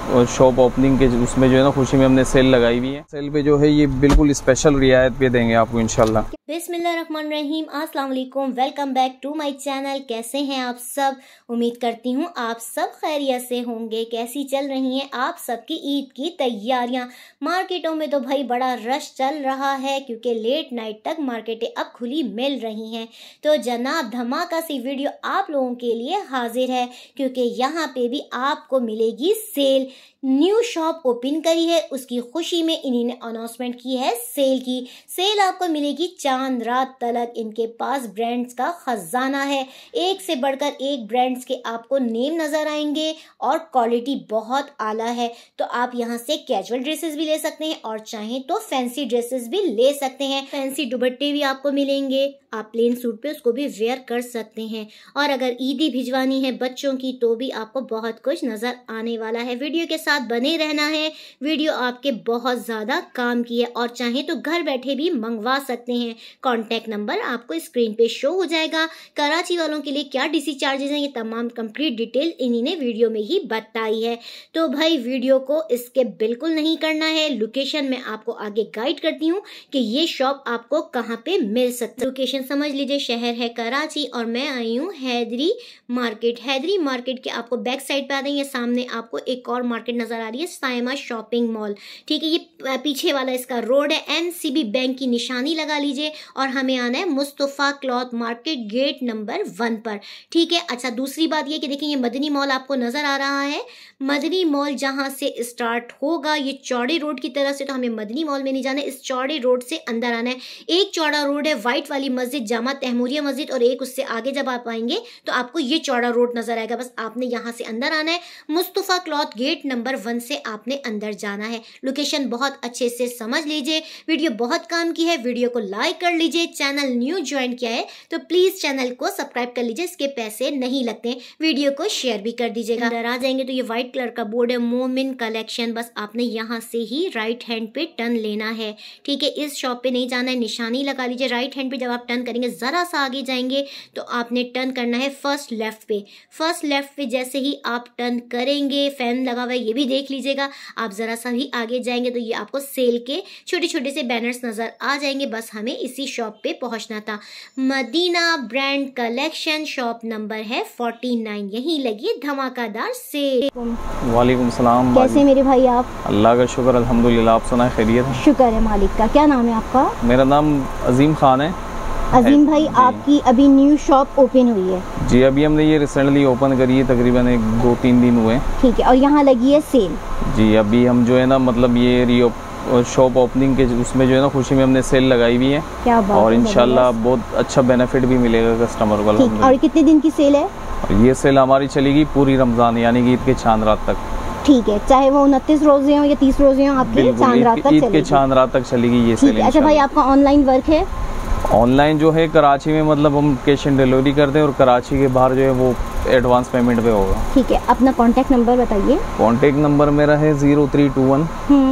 Shop opening के उसमें जो है ना खुशी में हमने सेल लगाई हुई है। सेल पे जो है ये बिल्कुल स्पेशल रियायत पे देंगे आपको इंशाल्लाह। बिस्मिल्लाहिर्रहमानिर्रहीम, अस्सलाम वालेकुम, welcome back to my channel. कैसे हैं आप सब? उम्मीद करती हूँ आप सब खैरियत से होंगे। कैसी चल रही हैं आप सबकी ईद की तैयारियां? मार्केटों में तो भाई बड़ा रश चल रहा है क्योंकि लेट नाइट तक मार्केटें अब खुली मिल रही हैं। तो जनाब धमाका सी वीडियो आप लोगों के लिए हाजिर है क्योंकि यहाँ पे भी आपको मिलेगी सेल। न्यू शॉप ओपन करी है, उसकी खुशी में इन्हीं ने अनाउंसमेंट की है सेल की। सेल आपको मिलेगी चांद रात तलक। इनके पास ब्रांड्स का खजाना है, एक से बढ़कर एक ब्रांड्स के आपको नेम नजर आएंगे और क्वालिटी बहुत आला है। तो आप यहाँ से कैजुअल ड्रेसेस भी ले सकते हैं और चाहें तो फैंसी ड्रेसेस भी ले सकते हैं। फैंसी दुपट्टे भी आपको मिलेंगे, आप प्लेन सूट पे उसको भी वेयर कर सकते हैं। और अगर ईदी भिजवानी है बच्चों की तो भी आपको बहुत कुछ नजर आने वाला है। वीडियो के साथ बने रहना है, वीडियो आपके बहुत ज्यादा काम की है और चाहे तो घर बैठे भी मंगवा सकते हैं। कॉन्टैक्ट नंबर आपको स्क्रीन पे शो हो जाएगा। कराची वालों के लिए क्या डीसी चार्जेस हैं, ये तमाम कंप्लीट डिटेल इन्हीं ने वीडियो में ही बताई है। तो भाई वीडियो को इसके बिल्कुल नहीं करना है। लोकेशन मैं आपको आगे गाइड करती हूँ कि ये शॉप आपको कहाँ पे मिल सकती है। लोकेशन समझ लीजिए, शहर है कराची और मैं आई हूँ हैदरी मार्केट। हैदरी मार्केट के आपको बैक साइड पे आ रही है, सामने आपको एक और मार्केट नजर आ रही है, साइमा शॉपिंग मॉल। ठीक है, ये पीछे वाला इसका रोड है। एनसीबी बैंक की निशानी लगा लीजिए और हमें आना है Mustafa cloth market gate number 1 पर। ठीक है। अच्छा, दूसरी बात ये कि देखिए ये मदनी मॉल आपको नजर आ रहा है। मदनी मॉल जहां से स्टार्ट होगा ये चौड़े रोड की तरफ से, तो हमें मदनी मॉल में नहीं जाना है, इस चौड़े रोड से अंदर आना है। एक चौड़ा रोड है, व्हाइट वाली मस्जिद जामा तहमूरिया मस्जिद, और एक उससे आगे जब आप आएंगे तो आपको ये चौड़ा रोड नजर आएगा। बस आपने यहाँ से अंदर आना है, मुस्तफा क्लॉथ गेट नंबर 1 से आपने अंदर जाना है। लोकेशन बहुत अच्छे से समझ लीजिए। वीडियो बहुत काम की है, वीडियो को लाइक कर लीजिए। चैनल न्यू ज्वाइन किया है तो प्लीज चैनल को सब्सक्राइब कर लीजिए, इसके पैसे नहीं लगते। वीडियो को शेयर भी कर दीजिएगा। अंदर आ जाएंगे तो ये व्हाइट कलर का बोर्ड है मोमिन कलेक्शन, बस आपने यहाँ से ही राइट हैंड पे टर्न लेना है। ठीक है, इस शॉप पे नहीं जाना है, निशानी लगा लीजिए राइट हैंड पे। जब आप टर्न करेंगे जरा सा आगे जाएंगे तो आपने टर्न करना है फर्स्ट लेफ्ट पे। फर्स्ट लेफ्ट पे जैसे ही आप टर्न करेंगे, फैन लगा हुआ है ये भी देख लीजिएगा। आप जरा सा ही आगे जाएंगे तो ये आपको सेल के छोटे छोटे से बैनर्स नजर आ जाएंगे। बस हमें इसी शॉप पे पहुंचना था। Madina brand collection, shop number है 49। यहीं लगी धमाकेदार सेल। वालेकुम सलाम। कैसे मेरे भाई आप? अल्लाह का शुक्र अल्हम्दुलिल्लाह, आप सुनाए खैरियत? शुक्र है मालिक का। क्या नाम है आपका? मेरा नाम अजीम खान है। अजीम भाई, आपकी अभी न्यू शॉप ओपन हुई है? जी, अभी हमने ये रिसेंटली ओपन करी है, तकरीबन 2-3 दिन हुए। ठीक है, और यहाँ लगी है सेल? जी, अभी हम जो है ना मतलब ये शॉप ओपनिंग के उसमें जो है ना खुशी में हमने सेल लगाई हुई है। क्या बात और इंशाल्लाह बहुत अच्छा बेनिफिट भी मिलेगा कस्टमर को। ठीक, और कितने दिन की सेल है? ये सेल हमारी चलेगी पूरी रमजान यानी कि ईद के चांद रात तक। ठीक है, चाहे वो 29 रोजे हो या 30 रोजे हो, आपके चांद रात तक चलेगी। ईद के चांद रात तक चलेगी ये सेल। अच्छा भाई, आपका ऑनलाइन वर्क है? ऑनलाइन जो है कराची में मतलब हम कैश ऑन डिलीवरी करते हैं और कराची के बाहर जो है वो एडवांस पेमेंट पे होगा। ठीक है, अपना कांटेक्ट नंबर बताइए। कांटेक्ट नंबर मेरा है 0321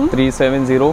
370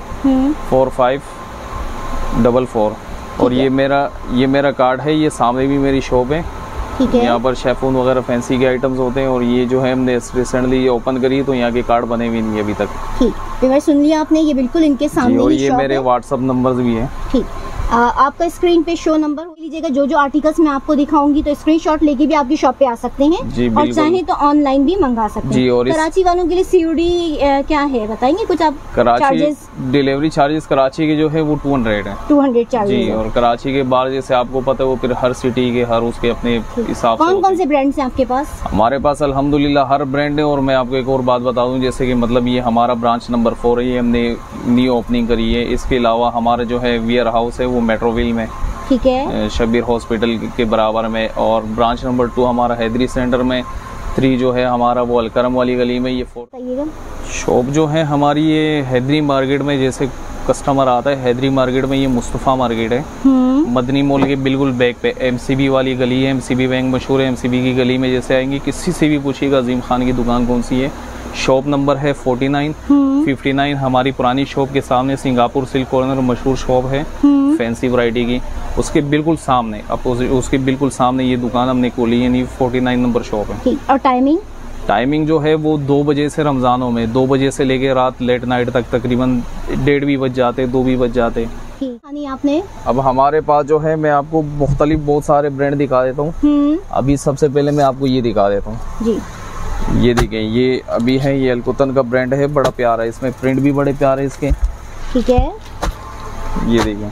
4544 और ये मेरा कार्ड है। ये सामने भी मेरी शॉप है। ठीक है, यहाँ पर शेफून वगैरह फैंसी के आइटम्स होते हैं और ये जो है हमने रिसेंटली ये ओपन करी तो यहाँ के कार्ड बने हुए नहीं अभी तक। ठीक, सुन लिया आपने, ये बिल्कुल इनके सामने और ही ये मेरे व्हाट्सएप नंबर्स भी है। ठीक, आपका स्क्रीन पे शो नंबर हो लीजिएगा। जो आर्टिकल्स मैं आपको दिखाऊंगी तो स्क्रीनशॉट लेके भी आपकी शॉप पे आ सकते हैं और चाहे तो ऑनलाइन भी मंगा सकते हैं। और कराची वालों के लिए सीओडी क्या है बताएंगे कुछ आप? चार्जेस, डिलीवरी चार्जेस कराची के जो है वो 200 है। 200 चार्जेस जी, और कराची के बाहर जैसे आपको पता है वो फिर हर सिटी के हर उसके अपने हिसाब से। कौन से ब्रांड्स हैं आपके पास? हमारे पास अल्हम्दुलिल्लाह हर ब्रांड है। और मैं आपको एक और बात बता दूं, जैसे कि मतलब ये हमारा ब्रांच नंबर 4 है, ये हमने न्यू ओपनिंग करी है। इसके अलावा हमारा जो है वेयर हाउस है वो मेट्रोविल में, ठीक है, शबीर हॉस्पिटल के बराबर में। और ब्रांच नंबर 2 हमारा हैदरी सेंटर में, 3 जो है हमारा वो अलकरम वाली गली में। ये 4 शॉप जो है हमारी ये हैदरी मार्केट में, जैसे कस्टमर आता है हैदरी मार्केट में, ये मुस्तफा मार्केट है मदनी मॉल के बिल्कुल बैक पे। एमसीबी वाली गली है, एमसीबी बैंक मशहूर है। एमसीबी की गली में जैसे आएंगे किसी से भी पूछिएगा अजीम खान की दुकान कौन सी है। शॉप नंबर है 49 59। हमारी पुरानी शॉप के सामने सिंगापुर सिल्क कॉर्नर मशहूर शॉप है फैंसी वैरायटी की, उसके बिल्कुल सामने अपोजिट, उसके बिल्कुल सामने ये दुकान हमने खोली है। 49 नंबर शॉप है। और टाइमिंग? टाइमिंग जो है वो 2 बजे से रमज़ानों में 2 बजे से लेके रात लेट नाइट तक तकरीबन 1:30 भी बज जाते, 2 भी बज जाते। नहीं आपने अब हमारे पास जो है मैं आपको मुख्तलिफ बहुत सारे ब्रांड दिखा देता हूँ। अभी सबसे पहले मैं आपको ये दिखा देता हूँ जी। ये देखें, ये अभी है, ये अलकुतन का ब्रांड है, बड़ा प्यारा है, इसमें प्रिंट भी बड़े प्यारे हैं इसके। ठीक है, ये देखें,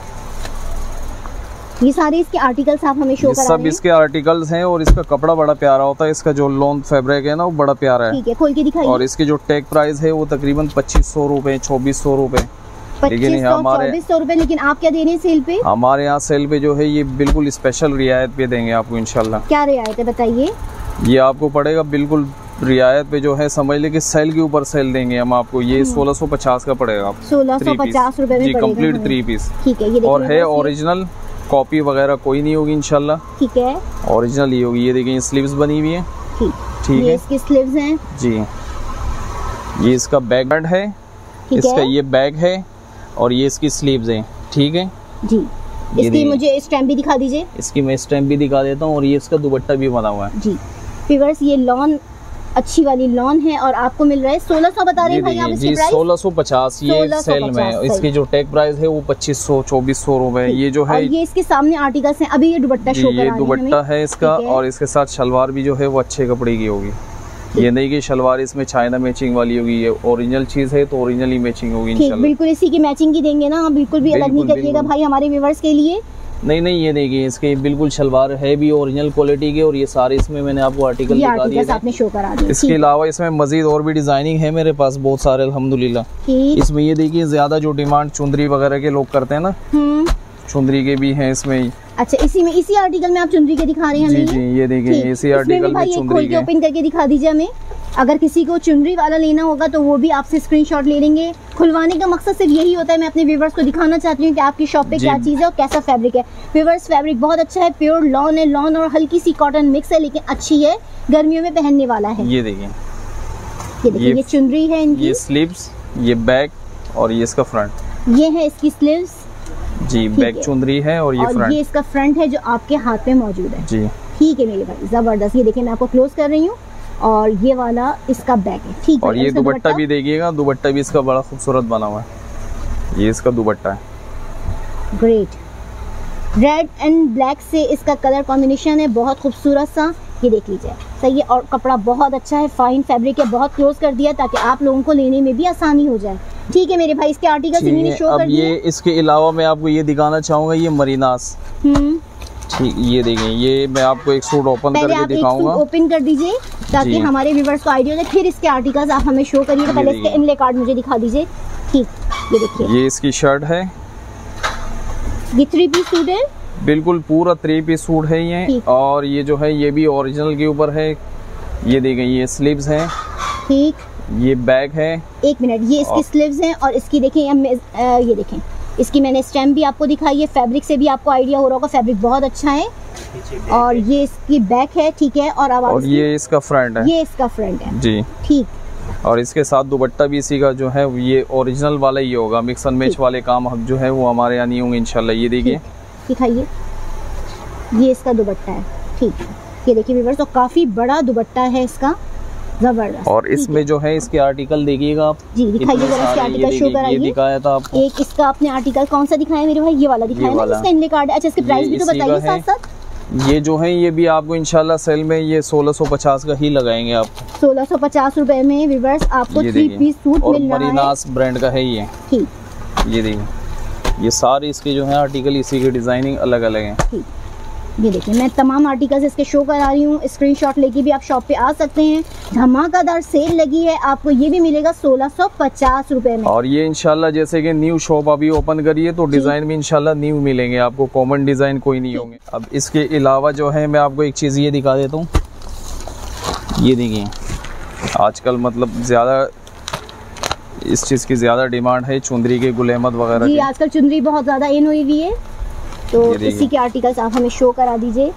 ये सारे इसके आर्टिकल्स आप हमें शो करा रहे हैं। सब इसके आर्टिकल्स हैं और इसका कपड़ा बड़ा प्यारा होता है। इसका जो लॉन फैब्रिक है ना वो बड़ा प्यारा है। ठीक है, खोल के दिखाइए। और इसकी जो टैग प्राइस है वो तकरीबन 2500 रुपए, 2400 रुपए। लेकिन हमारे 2400 रुपए, लेकिन आप क्या दे रहे हैं सेल पे? हमारे यहाँ सेल पे जो है ये बिल्कुल स्पेशल रियायत पे देंगे आपको इंशाल्लाह। क्या रियायत है बताइए? ये आपको पड़ेगा बिल्कुल रियायत पे, जो है समझ ले कि सेल के ऊपर सेल देंगे हम आपको। ये 1650 का पड़ेगा आपको, 1650 रुपए में कंप्लीट 3 पीस। ठीक है, ये और है ओरिजिनल, कॉपी वगैरह कोई नहीं होगी इंशाल्लाह। ठीक है, ओरिजिनल ही होगी। ये देखिए स्लीव्स बनी हुई है। ठीक है, इसकी स्लीव्स हैं जी। ये इसका बैक है, इसका ये बैग है और ये इसकी स्लीव्स हैं। ठीक है जी। इसकी मुझे स्टैम्प भी दिखा दीजिए। इसकी मैं स्टैम्प भी दिखा देता हूँ और ये इसका दुपट्टा भी बना हुआ है जी। व्यूअर्स, ये लॉन अच्छी वाली लॉन है और आपको मिल रहा है 1600 बता रहे हैं भाई आप इसकी प्राइस? 1650 ये सेल में। इसकी जो टैग प्राइस है वो 2500, 2400 रुपए। ये जो है, ये इसके सामने आर्टिकल्स हैं। अभी ये दुपट्टा शो कर रहा है, ये दुपट्टा है इसका। और इसके साथ शलवार भी जो है वो अच्छे कपड़े की होगी। ये नहीं कि शलवार इसमें चाइना मैचिंग वाली होगी। ये ओरिजिनल चीज है तो ओरिजिनल ही मैचिंग होगी इंशाल्लाह। बिल्कुल इसी की मैचिंग की देंगे ना, बिल्कुल भी अलग नहीं करिएगा भाई हमारे व्यूअर्स के लिए। नहीं, ये देखिए इसके बिल्कुल शलवार है भी ओरिजिनल क्वालिटी के। और ये सारे इसमें मैंने आपको आर्टिकल दिखा दिए आपने शो करा दिए। इसके अलावा इसमें मजीद और भी डिजाइनिंग है मेरे पास बहुत सारे अल्हम्दुलिल्लाह। इसमें ये देखिए ज्यादा जो डिमांड चुंदरी वगैरह के लोग करते हैं ना, चुंदरी के भी हैं इसमें। अच्छा, इसी आर्टिकल में आप चुंदरी के दिखा रहे हैं हमें? जी, ये देखिए इसी आर्टिकल में चुंदरी के। ओपन करके दिखा दीजिए हमें। अगर किसी को चुनरी वाला लेना होगा तो वो भी आपसे स्क्रीनशॉट ले लेंगे। खुलवाने का मकसद सिर्फ यही होता है, मैं अपने व्यूवर्स को दिखाना चाहती हूँ कि आपकी शॉप पे क्या चीज़ है और कैसा फैब्रिक है। व्यूवर्स, फैब्रिक बहुत अच्छा है, प्योर लॉन है, लॉन और हल्की सी कॉटन मिक्स है, लेकिन अच्छी है, गर्मियों में पहनने वाला है। ये देखिए, ये चुनरी है इनकी, ये स्लीव्स, ये बैक और ये इसका फ्रंट। ये है इसकी स्लीव्स जी, बैक चुनरी है और ये फ्रंट। ये इसका फ्रंट है जो आपके हाथ में मौजूद है जी। ठीक है मेरे भाई, जबरदस्त। ये देखिए मैं आपको क्लोज कर रही हूँ और ये वाला इसका बैक है। ठीक है, और ये दुपट्टा भी देखिएगा, दुपट्टा भी इसका बड़ा खूबसूरत बना हुआ है। ये इसका दुपट्टा है। ग्रेट, रेड एंड ब्लैक से इसका कलर कॉम्बिनेशन है, बहुत खूबसूरत सा। ये देख लीजिए, सही है। और कपड़ा बहुत अच्छा है, फाइन फैब्रिक है, बहुत क्लोज कर दिया ताकि आप लोगों को लेने में भी आसानी हो जाए। ठीक है मेरे भाई, इसके आर्टिकल्स इन्होंने शो कर दिए। ये इसके अलावा मैं आपको ये दिखाना चाहूंगा, ये मरीनास। ठीक, ये देखिए, ये मैं आपको एक सूट ओपन करके दिखाऊंगा। ओपन कर दीजिए ताकि हमारे व्यूअर्स को आइडिया हो जाए। फिर इसके आर्टिकल्स आप हमें शो करिए। पहले इसके इनले कार्ड मुझे दिखा दीजिए। ठीक, ये देखिए, ये इसकी शर्ट है। ये 3 पीस सूट है, बिल्कुल पूरा 3 पीस सूट है ये। और ये जो है ये भी ओरिजिनल के ऊपर है। ये देखिए, ये स्लीव्स हैं। ठीक, ये बैग है। एक मिनट, ये इसकी स्लीव्स हैं और इसकी देखिए ये देखें, इसकी मैंने स्टैम्प भी आपको दिखाई है। फैब्रिक से भी आपको आइडिया हो रहा होगा, फैब्रिक बहुत अच्छा है। और ये इसकी बैक है। ठीक है, और ये इसका फ्रंट है। ये इसका फ्रंट है जी। ठीक, और इसके साथ दुपट्टा भी इसी का जो है ये ओरिजिनल वाला ही होगा। मिक्स एंड मैच वाले काम जो है वो हमारे यहाँ नहीं होंगे इंशाल्लाह। ये देखिए, दिखाइए, ये इसका दुपट्टा है। ठीक, ये देखिए व्यूअर्स, तो काफी बड़ा दुपट्टा है इसका, जबरदस्त। और इसमें जो है इसके आर्टिकल देखिएगा आप जी, दिखाइए जरा इसके आर्टिकल शो कराइए। ये दिखाया था आपको। एक इसका आपने आर्टिकल कौन सा दिखाया मेरे भाई? ये वाला दिखाया ना, इसका इनले कार्ड। अच्छा, इसके प्राइस भी तो बताइए साथ साथ। ये जो है ये भी आपको इंशाल्लाह सेल में ये 1650 का ही लगाएंगे आपको। 1650 रुपए में व्यूअर्स आपको 3 पीस सूट मिल रहा है। मरीनास ब्रांड का है ये। ठीक, ये देखिए, ये सारे इसके जो है आर्टिकल इसी की डिजाइनिंग अलग अलग है। ठीक, ये देखिए, मैं तमाम आर्टिकल्स इसके शो करा रही हूँ। स्क्रीनशॉट लेके भी आप शॉप पे आ सकते हैं। धमाकेदार सेल लगी है, आपको ये भी मिलेगा 1650 रुपए में। और ये इंशाल्लाह जैसे कि न्यू शॉप अभी ओपन करी है तो डिजाइन में इंशाल्लाह न्यू मिलेंगे आपको, कॉमन डिजाइन कोई नहीं होंगे। अब इसके अलावा जो है मैं आपको एक चीज ये दिखा देता हूँ। ये देखिए, आजकल मतलब ज्यादा इस चीज की ज्यादा डिमांड है, चुंदरी के गुल अहमद वगैरह जी। आजकल चुंदरी बहुत ज्यादा इन हुई हुई है, तो इसी के आर्टिकल्स आप हमें शो करा दीजिए।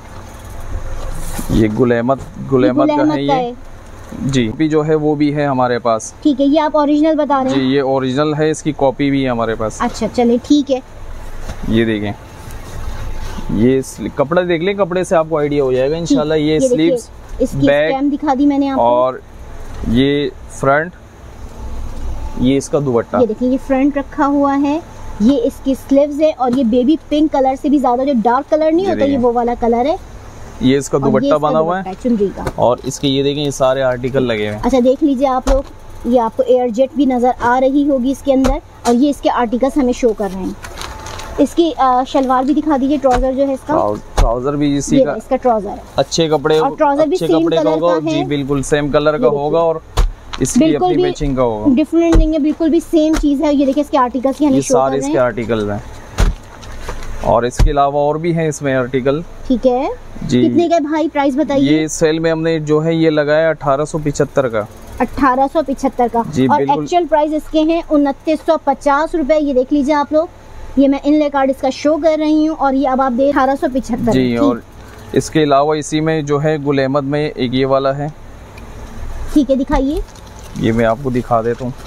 ये गुल अहमद का है ये जी। भी जो है वो भी है हमारे पास। ठीक है, ये आप ओरिजिनल बता रहे हैं जी? ये ओरिजिनल है, इसकी कॉपी भी है हमारे पास। अच्छा, चलिए ठीक है। ये देखें, ये कपड़ा देख लें, कपड़े से आपको आइडिया हो जाएगा इंशाल्लाह। ये स्लीव्स इसकी स्टेम दिखा दी मैंने आपको। और ये फ्रंट, ये इसका दुपट्टा, ये देखिए ये फ्रंट रखा हुआ है, ये इसकी स्लीव्स है और ये बेबी पिंक कलर से भी ज्यादा जो डार्क कलर नहीं होता ये वो वाला कलर है। ये इसका दुपट्टा बना हुआ है चुनरी का। और इसके ये देखें ये सारे आर्टिकल लगे हुए हैं। अच्छा देख लीजिए आप लोग, ये आपको एयर जेट भी नजर आ रही होगी इसके अंदर और ये इसके आर्टिकल्स हमें शो कर रहे हैं। इसकी शलवार भी दिखा दीजिए, ट्राउजर जो है इसका, ट्राउजर भी इसी का, इसका ट्राउजर है अच्छे कपड़े और ट्राउजर भी सेम कलर का है जी, बिल्कुल सेम कलर का होगा और इसकी अपनी मैचिंग का होगा, डिफरेंट नहीं है, बिल्कुल भी सेम चीज है। ये देखिए इसके आर्टिकल्स ये सारे इसके आर्टिकल हैं और इसके अलावा और भी हैं इसमें आर्टिकल। ठीक है जी, कितने का भाई प्राइस बताइए? ये सेल में हमने जो है ये लगाया 1875 का, 1875 का जी, और एक्चुअल प्राइस इसके हैं 2950 रुपए। ये देख लीजिए आप लोग, ये मैं इनले कार्ड इसका शो कर रही हूँ और ये अब आप दे 1875 जी। और इसके अलावा इसी में जो है गुल अहमद में एक ये वाला है। ठीक है दिखाइए, ये मैं आपको दिखा देता हूँ।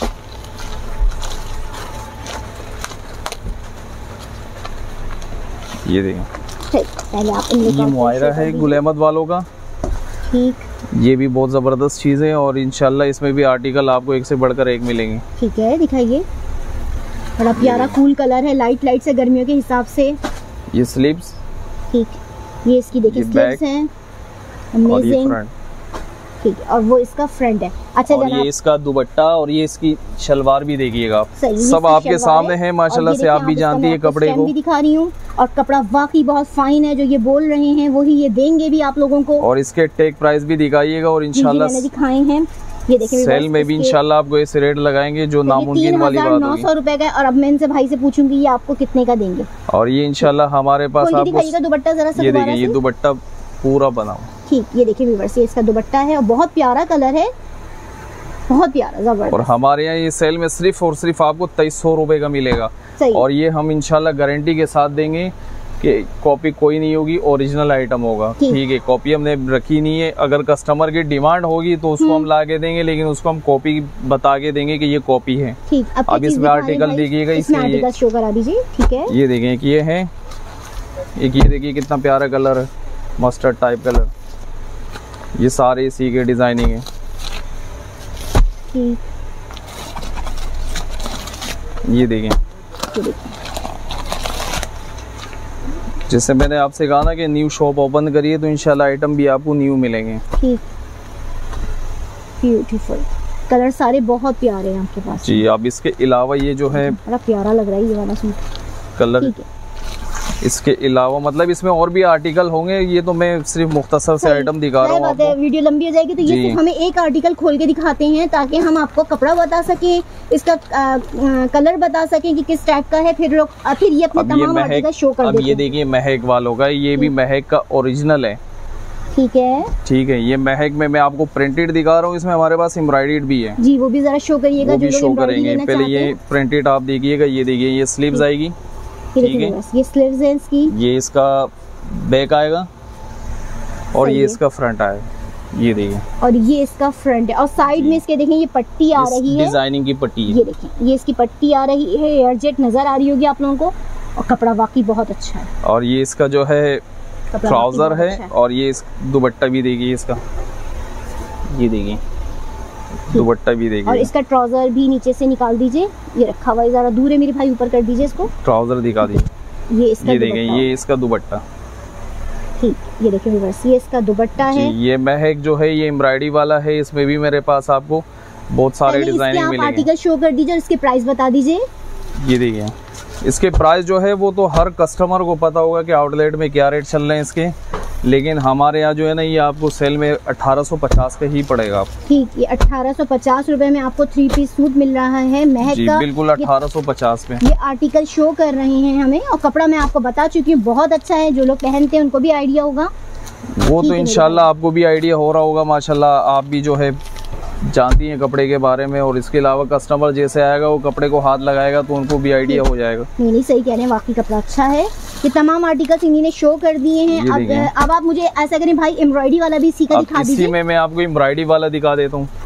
ये देखिए पहले आप ये मुआयरा है गुल अहमद वालों का। ठीक, ये भी बहुत ज़बरदस्त चीज़ है और इंशाल्लाह इसमें भी आर्टिकल आपको एक से बढ़कर एक मिलेंगे। ठीक है दिखाइए, बड़ा प्यारा कूल कलर है, लाइट से गर्मियों के हिसाब से। ये स्लीव्स, ठीक, ये इसकी देखिए स्लीव्स हैं, अमेजिंग। ठीक है, और वो इसका फ्रंट है। अच्छा और ये इसका दुपट्टा और ये इसकी शलवार भी देखिएगा आप, सब आपके सामने है माशाल्लाह से, आप भी जानती है कपड़े को। भी दिखा रही हूँ और कपड़ा वाकई बहुत फाइन है, जो ये बोल रहे हैं वही ये देंगे भी आप लोगों को। और इसके टेक प्राइस भी दिखाइएगा और इंशाल्लाह मैंने दिखाए हैं, ये देखिए सेल में भी इंशाल्लाह आपको ऐसे रेट लगाएंगे जो नामुमकिन वाली बात होगी। 900 रुपए का। और अब मैं इनसे भाई से पूछूंगी ये आपको कितने का देंगे। और ये इंशाल्लाह हमारे पास आपको दुपट्टा जरा सा, ये देखिए ये दुपट्टा पूरा बना। ठीक, ये देखिए व्यूअर्स, ये इसका दुपट्टा है और बहुत प्यारा कलर है, बहुत प्यारा जबरदस्त। और हमारे यहाँ ये सेल में सिर्फ और सिर्फ आपको 2300 रुपए का मिलेगा। और ये हम इंशाल्लाह गारंटी के साथ देंगे कि कॉपी कोई नहीं होगी, ओरिजिनल आइटम होगा। ठीक है, कॉपी हमने रखी नहीं है, अगर कस्टमर की डिमांड होगी तो उसको हम ला के देंगे, लेकिन उसको हम कॉपी बता के देंगे कि ये कॉपी है। ठीक, अब इसमें आर्टिकल देखिएगा, इसमें शो करा दीजिए। ठीक है, ये देखें कि ये है, एक ये देखिए कितना प्यारा कलर है, मस्टर्ड टाइप कलर। ये सारे इसी के डिजाइनिंग है। ये देखें, जैसे मैंने आपसे कहा ना कि न्यू शॉप ओपन करिए तो इंशाल्लाह आइटम भी आपको न्यू मिलेंगे। ठीक, ब्यूटीफुल कलर सारे बहुत प्यारे हैं आपके पास जी। अब इसके अलावा ये जो है बड़ा प्यारा लग रहा है ये वाला सूट कलर। इसके अलावा मतलब इसमें और भी आर्टिकल होंगे, ये तो मैं सिर्फ मुख्तसर से आइटम दिखा रहा हूँ आपको। वीडियो लंबी हो जाएगी तो ये हमें एक आर्टिकल खोल के दिखाते हैं ताकि हम आपको कपड़ा बता सके, इसका कलर बता सके कि किस टाइप का है, फिर ये अपने तमाम आर्टिकल शो कर देते हैं। ये देखिए महक वालों का, ये भी महक का ओरिजिनल है। ठीक है, ठीक है, ये महक में मैं आपको प्रिंटेड दिखा रहा हूँ, इसमें हमारे पास एम्ब्रॉयडर्ड भी है जी, वो भी जरा शो करिएगा, वो भी शो करेंगे। पहले ये प्रिंटेड आप देखिएगा, ये देखिए ये स्लीव्स आएगी। ठीक है, ये स्लीव्स है इसकी, ये इसका बैक आएगा और ये इसका फ्रंट आएगा। ये देखिए, और ये इसका फ्रंट है और साइड में इसके देखें ये पट्टी आ रही है, डिजाइनिंग की पट्टी है। ये देखें, ये इसकी पट्टी आ रही है, एयर जेट नजर आ रही होगी आप लोगों को और कपड़ा वाकई बहुत अच्छा है। और ये इसका जो है ट्राउजर है और ये दुपट्टा भी देखिए इसका, ये देखिए दुपट्टा भी देखिए। और इसका ट्राउजर भी नीचे से निकाल दीजिए, ये रखा हुआ है, जरा दूर है मेरे भाई, ऊपर कर दीजिए इसको। ट्राउजर दिखा दीजिए, ये इसका, ये देखिए ये इसका दुपट्टा। ठीक, ये देखिए व्यूअर्स, ये इसका दुपट्टा है। ये महक जो है ये एम्ब्रॉयडरी वाला है, इसमें भी मेरे पास आपको बहुत सारे डिजाइनिंग मिलेंगे। आर्टिकल शो कर दीजिए और इसके प्राइस बता दीजिए। ये देखिए इसके प्राइस जो है वो तो हर कस्टमर को पता होगा कि आउटलेट में क्या रेट चल रहे हैं इसके, लेकिन हमारे यहाँ जो है ना ये आपको सेल में 1850 का ही पड़ेगा। ठीक, ये 1850 रुपए में आपको 3 पीस सूट मिल रहा है महक का, बिल्कुल 1850 में। ये आर्टिकल शो कर रहे हैं हमें और कपड़ा मैं आपको बता चुकी हूँ बहुत अच्छा है, जो लोग पहनते हैं उनको भी आइडिया होगा। वो तो इंशाल्लाह आपको भी आइडिया हो रहा होगा, माशाल्लाह आप भी जो है जानती हैं कपड़े के बारे में। और इसके अलावा कस्टमर जैसे आएगा वो कपड़े को हाथ लगाएगा तो उनको भी आइडिया हो जाएगा। नहीं सही कह रहे हैं, वाकई कपड़ा अच्छा है। ये तमाम आर्टिकल्स इन्हीं शो कर दिए हैं। अब आप मुझे ऐसा करें भाई, एम्ब्रॉयडरी वाला भी इसी का दिखा दीजिए। इसी में मैं आपको एम्ब्रॉयडरी वाला दिखा देता हूँ।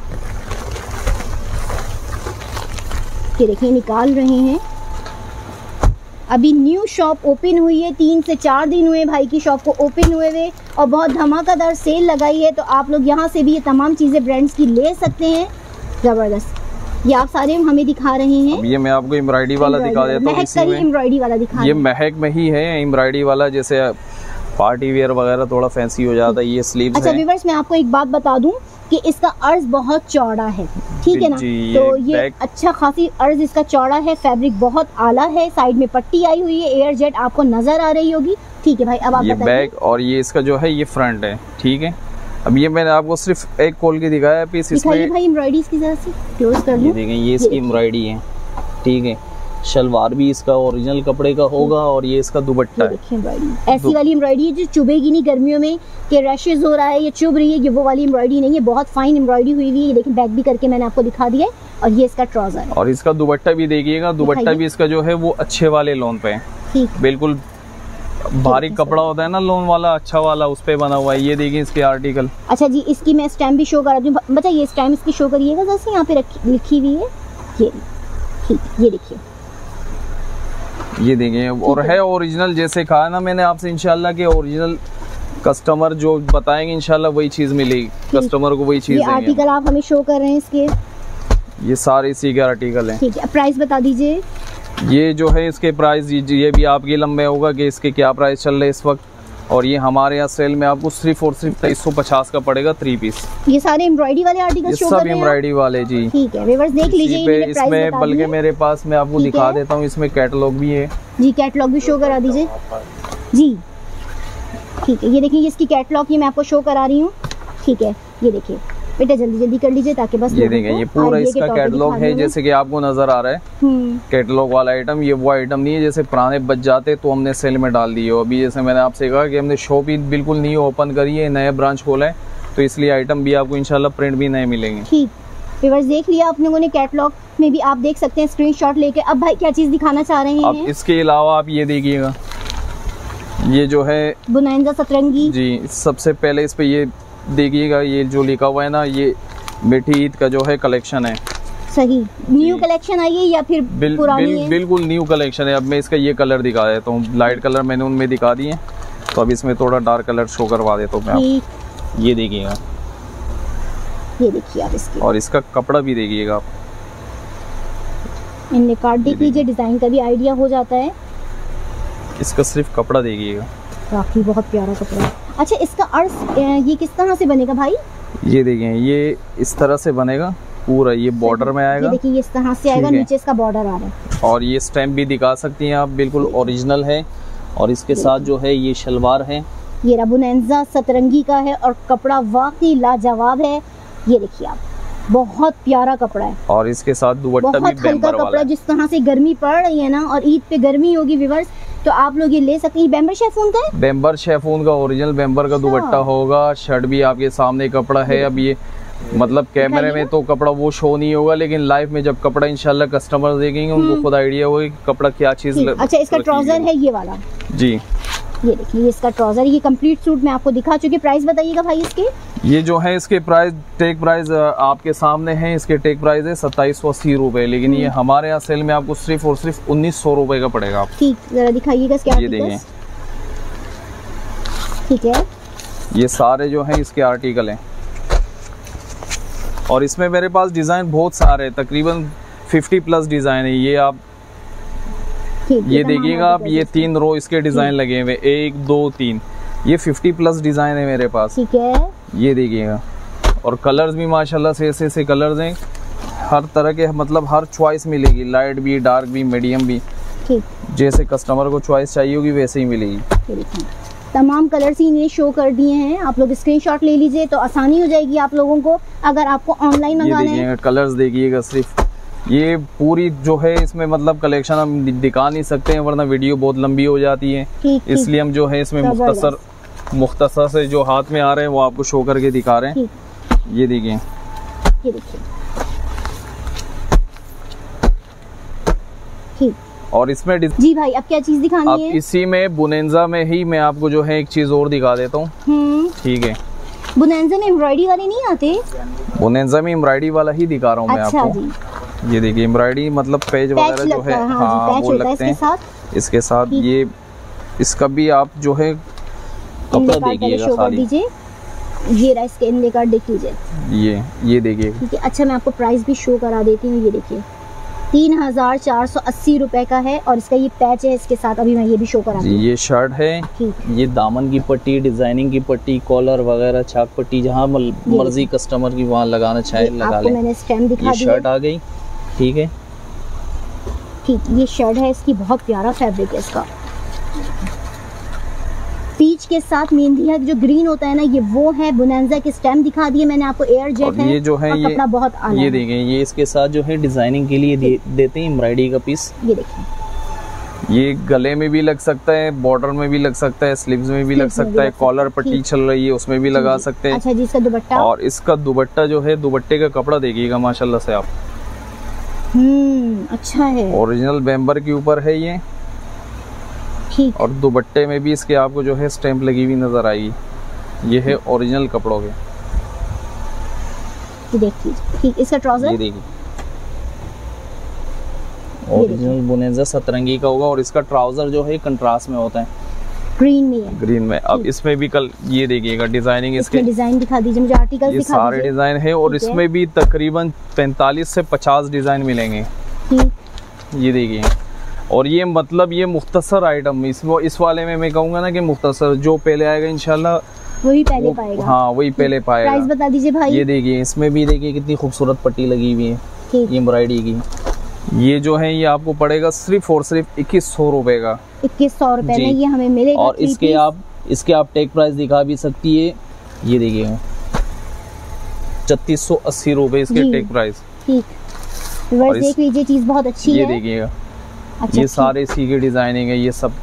ये देखिए निकाल रहे हैं, अभी न्यू शॉप ओपन हुई है, 3 से 4 दिन हुए भाई की शॉप को ओपन हुए और बहुत धमाकेदार सेल लगाई है। तो आप लोग यहाँ से भी ये तमाम चीज़ें ब्रांड्स की ले सकते हैं। ज़बरदस्त, ये आप सारे हमें दिखा रहे हैं। ये मैं आपको एम्ब्रॉयडरी वाला दिखा देता हूँ। इसी में एम्ब्रॉयडरी वाला दिखा, ये महक में ही है एम्ब्रॉयडरी वाला, जैसे पार्टी वेयर वगैरह थोड़ा फैंसी हो जाता है। ये स्लीव्स अच्छा व्यूअर्स, मैं आपको एक बात बता दूं कि इसका अर्ज बहुत चौड़ा है, ठीक है ना, तो ये अच्छा खासी अर्ज इसका चौड़ा है। फैब्रिक बहुत आला है, साइड में पट्टी आई हुई है, एयर जेट आपको नजर आ रही होगी। ठीक है भाई, अब आप ये बैक और ये इसका जो है ये फ्रंट है, ठीक है। अब ये मैंने आपको सिर्फ एक खोल के दिखाया पीस। इसमें भाई एम्ब्रॉयडरी इसकी जरा सी क्लोज कर ये देखें, ये इसकी एम्ब्रॉयडरी है, ठीक है। शलवार भी इसका ओरिजिनल कपड़े का होगा और ये इसका दुपट्टा है। ऐसी वाली एम्ब्रॉयडरी है जो चुभेगी नहीं गर्मियों में कि रैशेज हो रहा है, ये चुभ रही है, ये वो वाली एम्ब्रॉयडरी नहीं है। बहुत फाइन एम्ब्रॉयडरी हुई हुई है। देखिए बैक भी करके मैंने आपको दिखा दिया है। और ये इसका ट्राउजर है और इसका दुपट्टा भी देखिएगा। दुपट्टा भी इसका जो है वो अच्छे वाले लोन पे है, बिल्कुल भारी कपड़ा होता है ना लोन वाला, अच्छा वाला, उस पे बना हुआ है। ये देखिए इसके आर्टिकल। अच्छा जी, इसकी मैं स्टैम्प भी शो करा दूं। बच्चा ये स्टैम्प इसकी शो करिएगा, जैसे यहाँ पे लिखी हुई है ये, ठीक, ये देखिए, ये देंगे। और है ओरिजिनल, जैसे कहा ना मैंने आपसे इंशाल्लाह के ओरिजिनल कस्टमर जो बताएंगे इंशाल्लाह वही चीज मिलेगी, कस्टमर को वही चीज देंगे। आर्टिकल आप हमें शो कर रहे हैं इसके, ये सारे इसी के आर्टिकल हैं। ठीक है, प्राइस बता दीजिए। ये जो है इसके प्राइस, ये भी आपके लंबे होगा कि इसके क्या प्राइस चल रहे हैं इस वक्त। और ये हमारे यहाँ सेल में आपको सिर्फ और सिर्फ 2350 का पड़ेगा 3 पीस। ये सारे एम्ब्रॉयडरी वाले आर्टिकल शो कर रहे हैं, सब एम्ब्रॉयडरी वाले जी। ठीक है व्यूअर्स, देख लीजिए इसमें बल्कि मेरे पास मैं आपको दिखा देता हूँ, इसमें कैटलॉग भी है जी। कैटलॉग भी शो करा दीजिए जी। ठीक है, ये देखिए इसकी कैटलॉग ये मैं आपको शो करा रही हूँ। ठीक है, ये देखिए बेटा जल्दी जल्दी कर लीजिए ताकि बस ये देखें, ये पूरा इसका कैटलॉग है जैसे कि आपको नजर आ रहा है। कैटलॉग वाला आइटम, ये वो आइटम नहीं है जैसे पुराने बच जाते तो हमने सेल में डाल दिए। अभी जैसे मैंने आपसे कहा कि हमने शॉप ही बिल्कुल नहीं ओपन करी है, नया ब्रांच खोला है, तो इसलिए आइटम भी आपको इंशाल्लाह प्रिंट भी नए मिलेंगे। ठीक, व्यूअर्स देख लिया आप लोगों ने, कैटलॉग में भी आप देख सकते हैं स्क्रीनशॉट लेके। अब भाई क्या चीज दिखाना चाह रहे हैं? अब इसके अलावा आप ये देखिएगा, ये जो है बुनैंजा सतरंगी जी। सबसे पहले इस पे ये देखिएगा, ये जो लिखा हुआ है ना, ये मीठी ईद का जो है कलेक्शन है। सही, न्यू कलेक्शन आई है या फिर पुरानी है? बिल्कुल न्यू कलेक्शन है। अब मैं इसका ये कलर दिखा देता हूँ, लाइट कलर मैंने उनमें दिखा दिए, तो अब इसमें थोड़ा डार्क कलर शो करवा देता हूँ मैं आपको। ये देखिएगा, ये देखिए आप इसकी, और इसका कपड़ा भी देखिएगा आप। इनने कार्ड देख लीजिए, डिजाइन का भी आइडिया हो जाता है। इसका सिर्फ कपड़ा देखिएगा, काफी बहुत प्यारा कपड़ा है। अच्छा, इसका अर्थ ये किस तरह से बनेगा भाई? ये देखिए, ये इस तरह से बनेगा पूरा, ये बॉर्डर में आएगा। ये देखिए, इस तरह से आएगा, नीचे इसका बॉर्डर आ रहा है। और ये स्टैम्प भी दिखा सकती हैं आप, बिल्कुल ओरिजिनल है। और इसके साथ जो है ये शलवार है, ये रबुनैंजा सतरंगी का है और कपड़ा वाकई लाजवाब है। ये देखिए आप, बहुत प्यारा कपड़ा है। और इसके साथ दुपट्टा भी हल्का कपड़ा, जिस तरह से गर्मी पड़ रही है ना, और ईद पे गर्मी होगी व्यूअर्स, तो आप लोग ये ले सकते हैं। बेम्बर शेफून का है, बेम्बर शेफून का ओरिजिनल बेम्बर का दुपट्टा होगा। शर्ट भी आपके सामने कपड़ा है। अब ये मतलब कैमरे में तो कपड़ा वो शो नहीं होगा, लेकिन लाइव में जब कपड़ा इंशाल्लाह कस्टमर देखेंगे उनको खुद आइडिया होगा कि कपड़ा क्या चीज। अच्छा, इसका ट्राउजर है ये वाला जी, ये देखिए, इसका ट्राउजर, ये कंप्लीट सूट मैं आपको दिखा चुकी। प्राइस बताइएगा भाई इसके। ये जो है इसके प्राइस, टेक प्राइस आपके सामने है। इसके टेक प्राइस है 2780 रुपए, लेकिन ये हमारे यहाँ सेल में आपको सिर्फ और सिर्फ 1900 रुपए का पड़ेगा। ठीक, जरा दिखाइएगा इसके। ये देखें, ठीक है, ये सारे जो है इसके आर्टिकल हैं। और इसमें मेरे पास डिजाइन बहुत सारे हैं, तकरीबन 50+ डिजाइन है। ये आप ये देखिएगा आप, ये 3 रो इसके डिजाइन लगे हुए, 1 2 3, ये 50+ डिजाइन है मेरे पास। ठीक है, ये देखिएगा। और कलर्स भी माशाल्लाह से ऐसे कलर्स हैं, हर तरह के, मतलब हर चॉइस मिलेगी, लाइट भी, डार्क भी, मीडियम भी। ठीक, जैसे कस्टमर को चॉइस चाहिए होगी वैसे ही मिलेगी। तमाम कलर्स ही इन्हें शो कर दिए हैं, आप लोग स्क्रीनशॉट ले लीजिए तो आसानी हो जाएगी आप लोगों को अगर आपको ऑनलाइन मंगाना है। कलर्स देखिएगा सिर्फ, ये पूरी जो है इसमें मतलब कलेक्शन हम दिखा नहीं सकते हैं वरना वीडियो बहुत लंबी हो जाती है, इसलिए हम जो है इसमें मुख्तसर से जो हाथ में आ रहे हैं वो आपको शो करके दिखा रहे हैं। ये देखिए, ये देखिए, ठीक। और इसमें जी भाई, अब क्या चीज दिखानी है? इसी में बुनेंजा में ही मैं आपको जो है एक चीज और दिखा देता हूँ। ठीक है, बुनेंजा में एम्ब्रॉयडरी वाले नहीं आते? बुनेंजा में एम्ब्रॉयडरी वाला ही दिखा रहा हूँ मैं आपको। ये देखिए एम्ब्रॉयडरी, मतलब पेज वगैरह जो है, हाँ वो लगते हैं। इसके साथ ये इसका भी आप जो है कपड़ा देखिएगा खाली, ये रहा इसके इनले कार्ड देख लीजिए, ये देखिए। ठीक है, अच्छा मैं आपको प्राइस भी शो करा देती हूँ। ये देखिए 3480 रुपए का है और इसका ये पैच है इसके साथ, अभी मैं ये भी शो करा दूँ। ये शर्ट है, ये दामन की पट्टी, डिजाइनिंग की पट्टी, कॉलर वगैरह, चाक पट्टी, जहाँ मर्जी कस्टमर की वहाँ लगाना चाहे लगा ले। मैंने स्टैम्प दिखा दिया, शर्ट आ गई, ठीक है। ठीक, ये शर्ट है इसकी, बहुत प्यारा फैब्रिक है इसका, पीच के साथ मेहंदी है, जो ग्रीन होता है ना ये वो है। बोनांजा के स्टैम्प दिखा दिए मैंने आपको, एयर जेट है, ये जो है ये कपड़ा बहुत आला ये देखें, ये इसके साथ जो है डिजाइनिंग के लिए देते हैं एम्ब्रॉयडरी का पीस। ये देखिए, ये गले में भी लग सकता है, बॉर्डर में भी लग सकता है, स्लीव्स में भी लग सकता है, कॉलर पट्टी चल रही है उसमें भी लगा सकते हैं। अच्छा जी, इसका दुपट्टा, और इसका दुपट्टा जो है, दुपट्टे का कपड़ा देखिएगा माशाल्लाह से आप, अच्छा है, ओरिजिनल बेम्बर के ऊपर है ये, ठीक। और दुपट्टे में भी इसके आपको जो है स्टैंप लगी हुई नजर आएगी। ये है ओरिजिनल कपड़ों के, देखिए, ठीक। इसका ट्राउजर ये देखिए, ओरिजिनल बोनेजा सतरंगी का होगा और इसका ट्राउजर जो है कंट्रास्ट में होता है, ग्रीन में है, ग्रीन में। अब इसमें भी कल ये देखिएगा डिजाइनिंग, इसके डिजाइन दिखा दीजिए मुझे, आर्टिकल ये सारे डिजाइन है और इसमें भी तकरीबन 45 से 50 डिजाइन मिलेंगे। ये देखिए, और ये मतलब ये मुख्तसर आइटम, इस वाले में मैं कहूँगा ना कि मुख्तसर, जो पहले आएगा इंशाल्लाह वही पहले पाएगा। हाँ, वही पहले पाएगा। प्राइस बता दीजिए भाई। ये देखिए, इसमें भी देखिए कितनी खूबसूरत पट्टी लगी हुई है, ये एम्ब्रॉयडरी की। ये जो है ये आपको पड़ेगा सिर्फ और सिर्फ 2100 रुपए का, 2100 रुपए में ये हमें मिलेगा। और इसके आप टेक प्राइस दिखा भी सकती है, ये देखिए 3680 रुपए इसके टेक प्राइस। ठीक, देख लीजिए, चीज बहुत अच्छी है, ये देखिएगा। अच्छा, ये सारे इसी की डिजाइनिंग है, ये सब।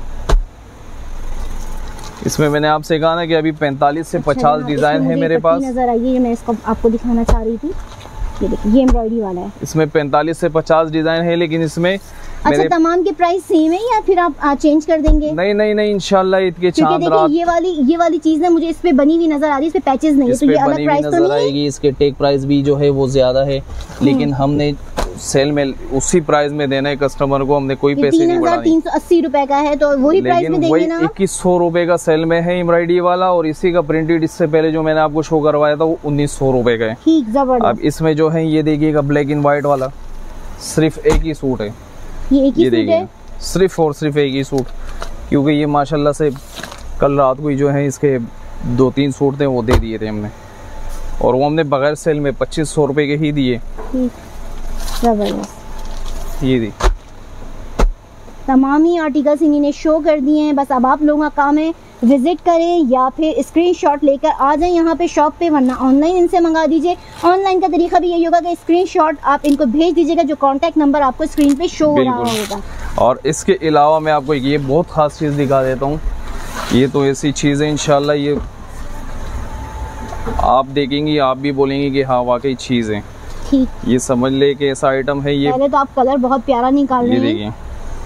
इसमें मैंने आपसे कहा ना कि अभी 45 से 50 डिजाइन है मेरे पास। नजर आई है, मैं इसको आपको दिखाना चाह रही थी। ये देखिए, ये एम्ब्रॉयडरी वाला है, इसमें 45 से 50 डिजाइन है, लेकिन इसमें अच्छा तमाम के प्राइस सेम है या फिर आप चेंज कर देंगे? नहीं इंशाल्लाह ईद के चांद रात। ये वाली चीज ना मुझे इस पे बनी हुई नजर आ रही है, इस पे पैचेस नहीं है, तो ये अलग प्राइस तो नहीं आएगी। इसके टेक प्राइस भी जो है वो ज्यादा है, लेकिन हमने सेल में उसी प्राइस में देना है कस्टमर को, हमने कोई पैसे नहीं बढ़ाने। 3380 रुपए का है तो वही प्राइस में देंगे ना। 2100 रुपए का सेल में है एम्ब्रॉयडरी वाला, और इसी का प्रिंटेड इससे पहले जो मैंने आपको शो करवाया था वो 1900 रुपए का है। ठीक, जबरदस्त। अब इसमें जो है ये देखिएगा ब्लैक एंड व्हाइट वाला, सिर्फ एक ही सूट है, ये एक ही सूट है, सिर्फ और सिर्फ एक ही सूट, क्योंकि ये माशाल्लाह से कल रात को ही जो है इसके 2-3 सूट थे वो दे दिए थे हमने, और वो हमने बगैर सेल में 2500 रुपए के ही दिए। ये दी तमाम ही आर्टिकल्स इन्होंने शो कर दिए हैं। बस अब आप लोगों का काम है विजिट करें या फिर स्क्रीनशॉट लेकर आ जाएं यहाँ पे शॉप पे, वरना ऑनलाइन इनसे मंगा दीजिए। ऑनलाइन का तरीका भी यही होगा कि स्क्रीनशॉट आप इनको भेज दीजिएगा, जो कांटेक्ट नंबर आपको स्क्रीन पे शो हो रहा होगा। और इसके अलावा मैं आपको ये बहुत खास चीज़ दिखा देता हूँ। ये तो ऐसी चीज़ है इंशाल्लाह, ये आप देखेंगी आप भी बोलेंगे कि हाँ वाकई चीज़ है। ठीक, ये समझ ले कि ऐसा आइटम है। ये पहले तो आप कलर बहुत प्यारा निकाल रहे हैं, ये देखिए,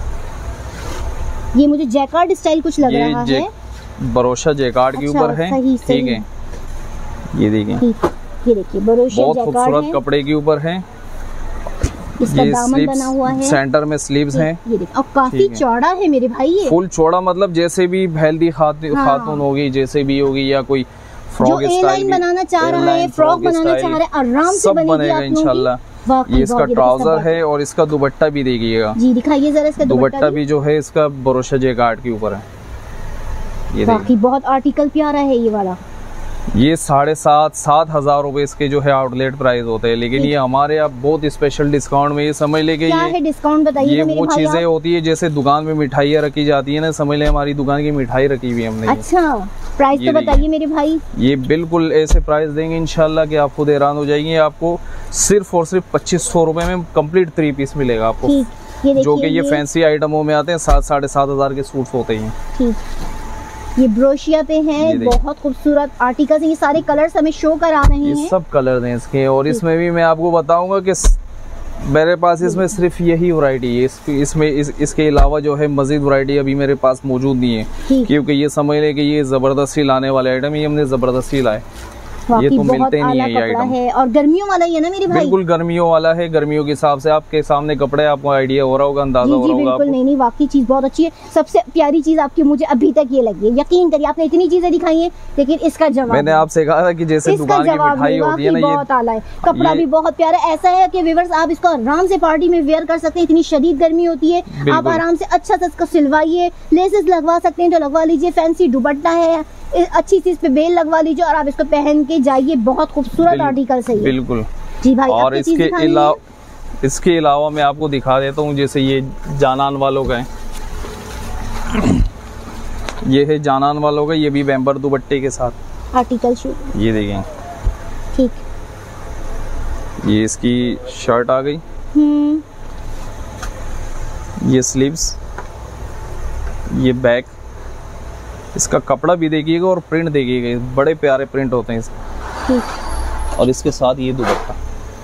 ये मुझे जैकार्ड स्टाइल कुछ लग रहा है, बरोशा जैकार्ड के ऊपर है। ठीक है, ये देखिए, ये देखिए बरोशा बहुत खूबसूरत कपड़े के ऊपर है। इसका दामन बना हुआ है, सेंटर में स्लीव्स हैं, ये देखिए, और काफी चौड़ा है मेरे भाई, ये फुल चौड़ा, मतलब जैसे भी हेल्दी खातून होगी, जैसे भी होगी, या कोई फ्रॉक स्टाइल बनाना चाह रहा है, फ्रॉक बनाना चाह रहा है, आराम से बनेगा इंशाल्लाह। ये इसका ट्राउजर है और इसका दुपट्टा भी देखिएगा जी, दिखाइए जरा इसका दुपट्टा भी जो है इसका बरोशा जैकार्ड के ऊपर है। ये बाकी बहुत आर्टिकल प्यारा है ये वाला। ये 7,500-7 हजार रुपए इसके जो है आउटलेट प्राइस होते हैं, लेकिन ये हमारे यहाँ बहुत स्पेशल डिस्काउंट में, ये समझ ले ये डिस्काउंट बताइए। ये वो चीजें होती है जैसे दुकान में मिठाइयाँ रखी जाती है ना, समझ ले हमारी दुकान की मिठाई रखी हुई है हमने। अच्छा, प्राइस तो बताइए मेरे भाई। ये बिल्कुल ऐसे प्राइस देंगे इंशाल्लाह कि आप खुद हैरान हो जाएंगे। आपको सिर्फ और सिर्फ 2500 रुपए में कंप्लीट 3 पीस मिलेगा आपको, जो कि ये फैंसी आइटमों में आते हैं। 7-7.5 हजार के सूट्स होते हैं। ठीक, ये ब्रोशिया पे है, बहुत खूबसूरत आर्टिकल्स, ये सारे कलर्स हमें शो करा रहे हैं। ये सब कलर हैं इसके, और इसमें भी मैं आपको बताऊंगा कि मेरे पास इसमें सिर्फ यही वैरायटी है। इसमें इसके अलावा जो है मजीद वैरायटी अभी मेरे पास मौजूद नहीं है, क्योंकि ये समझ लें कि ये जबरदस्ती लाने वाले आइटम, ये हमने जबरदस्ती लाए। ये तो मिलते नहीं है ये आइटम है। और गर्मियों वाला ही है ना मेरे भाई? बिल्कुल गर्मियों वाला है। गर्मियों के हिसाब से आपके सामने कपड़े, आपको आइडिया हो रहा होगा, अंदाजा हो रहा होगा। बिल्कुल नहीं, वाकई चीज बहुत अच्छी है। सबसे प्यारी चीज आपकी मुझे अभी तक ये लगी है। यकीन करिए, आपने इतनी चीजें दिखाई है लेकिन इसका जवाब मैंने आपसे कहा था कि जैसे दुकान की मिठाई होती है ना, बहुत आला है। कपड़ा भी बहुत प्यारा ऐसा है कि व्यूअर्स आप इसको आराम से पार्टी में वेयर कर सकते हैं। इतनी शदीद गर्मी होती है, आप आराम से अच्छा सा इसको सिलवाइए, लेसेस लगवा सकते हैं तो लगवा लीजिए, फैंसी दुपट्टा है, अच्छी चीज पे बेल लगवा लीजिए और आप इसको पहन के जाइए। बहुत खूबसूरत आर्टिकल सही है। बिल्कुल जी भाई। और इसके अलावा मैं आपको दिखा देता हूँ, जैसे ये जानान वालों का है, ये है जानान वालों का, ये भी बैम्बर दुपट्टे के साथ आर्टिकल शूट। ये देखें, ठीक, ये इसकी शर्ट आ गई, ये स्लीव्स, ये बैक, इसका कपड़ा भी देखिएगा और प्रिंट देखिएगा, बड़े प्यारे प्रिंट होते हैं इसके। और इसके साथ ये दुपट्टा,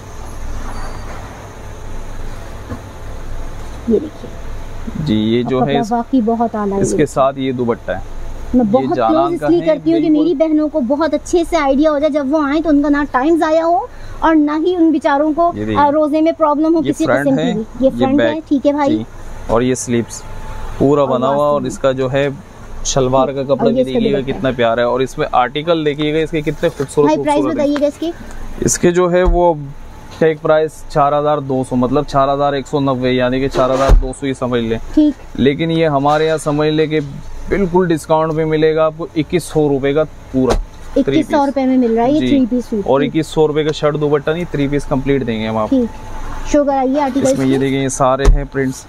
ये देखिए जी, ये जो है वाकई बहुत आला है। इसके साथ ये दुपट्टा है। मैं बहुत क्लोज इसलिए करती हूँ कि मेरी बहनों को बहुत अच्छे से आइडिया हो जाए, जब वो आए तो उनका ना टाइम जाया हो और ना ही उन बेचारों को रोजे में प्रॉब्लम हो किसी किस्म की। ये फ्रंट है, ठीक है भाई। और ये स्लीव्स पूरा बना हुआ, और इसका जो है शलवार का कपड़ा भी देखिएगा कितना प्यारा है। और इसमें आर्टिकल देखिएगा इसके कितने खूबसूरत। प्राइस बताइएगा इसके? इसके जो है वो टेक प्राइस 4200, मतलब 4190, यानी कि 4200 ही समझ ले। ठीक। लेकिन ये हमारे यहाँ समझ ले कि बिल्कुल डिस्काउंट में मिलेगा आपको 2100 रुपए का पूरा। 2100 रुपए में मिल रहा है ये 3 पीस सूट। और 2100 रुपए का शर्ट दुपट्टा नहीं, 3 पीस कंप्लीट देंगे हम आपको। शो कराइए आर्टिकल। इसमें ये देखिए, ये सारे हैं प्रिंट्स,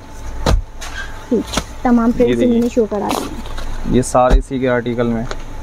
तमाम प्रिंट्स इन्होंने शो करा दिए। ये सारे इसी के आर्टिकल में,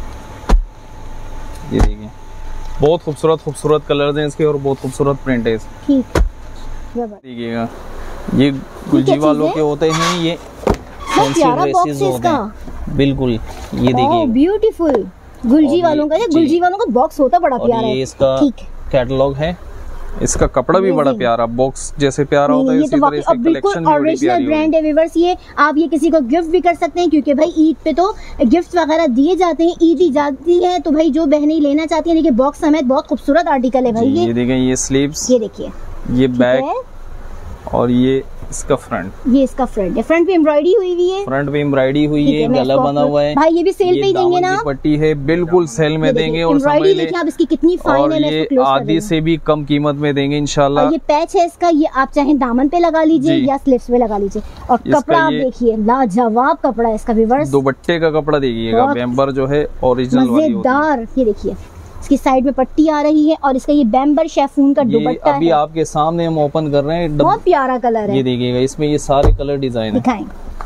ये देखिए बहुत खूबसूरत कलर्स हैं इसके और बहुत खूबसूरत प्रिंट है इसके। ठीक, देखिएगा ये गुलजी वालों के होते हैं, ये फैंसी ड्रेसेस होते हैं। बिल्कुल, ये देखिए ब्यूटीफुल गुलजी वालों का। गुलजी वालों का बॉक्स होता बड़ा प्यारा है। ये इसका कैटलॉग है, इसका कपड़ा भी बड़ा प्यारा, बॉक्स जैसे प्यारा होता है, इसी तरह इसकी कलेक्शन भी बड़ी प्यारी है। ब्रांड है व्यूअर्स, ये आप ये किसी को गिफ्ट भी कर सकते हैं, क्योंकि भाई ईद पे तो गिफ्ट वगैरह दिए जाते हैं, ईद ही जाती है तो भाई जो बहनें लेना चाहती हैं, देखिए बॉक्स समेत बहुत खूबसूरत आर्टिकल है भाई। ये देखें, ये स्लीव्स, ये देखिए, ये बैक और ये इसका फ्रंट, ये इसका फ्रंट है। फ्रंट पे एम्ब्रॉयडरी हुई है, फ्रंट पे एम्ब्रॉयडरी हुई है, गला बना हुआ है भाई। ये भी सेल पे ही देंगे ना? पट्टी है, बिल्कुल सेल में देंगे। और एम्ब्रॉयडरी देखिए आप इसकी कितनी फाइन है। ये आधी से भी कम कीमत में देंगे इंशाल्लाह। ये पैच है इसका, ये आप चाहे दामन पे लगा लीजिए या स्लीव्स पे लगा लीजिए। और कपड़ा आप देखिए, लाजवाब कपड़ा है इसका व्यूअर्स। दुपट्टे का कपड़ा देखिएगा, बैम्बर जो है ओरिजिनल वाली मजेदार। ये देखिए इसकी साइड में पट्टी आ रही है और इसका ये बैम्बर शेफून का दुपट्टा है। अभी आपके सामने हम ओपन कर रहे हैं, बहुत प्यारा कलर है। ये देखिएगा, इसमें ये सारे कलर डिजाइन दिखाएं।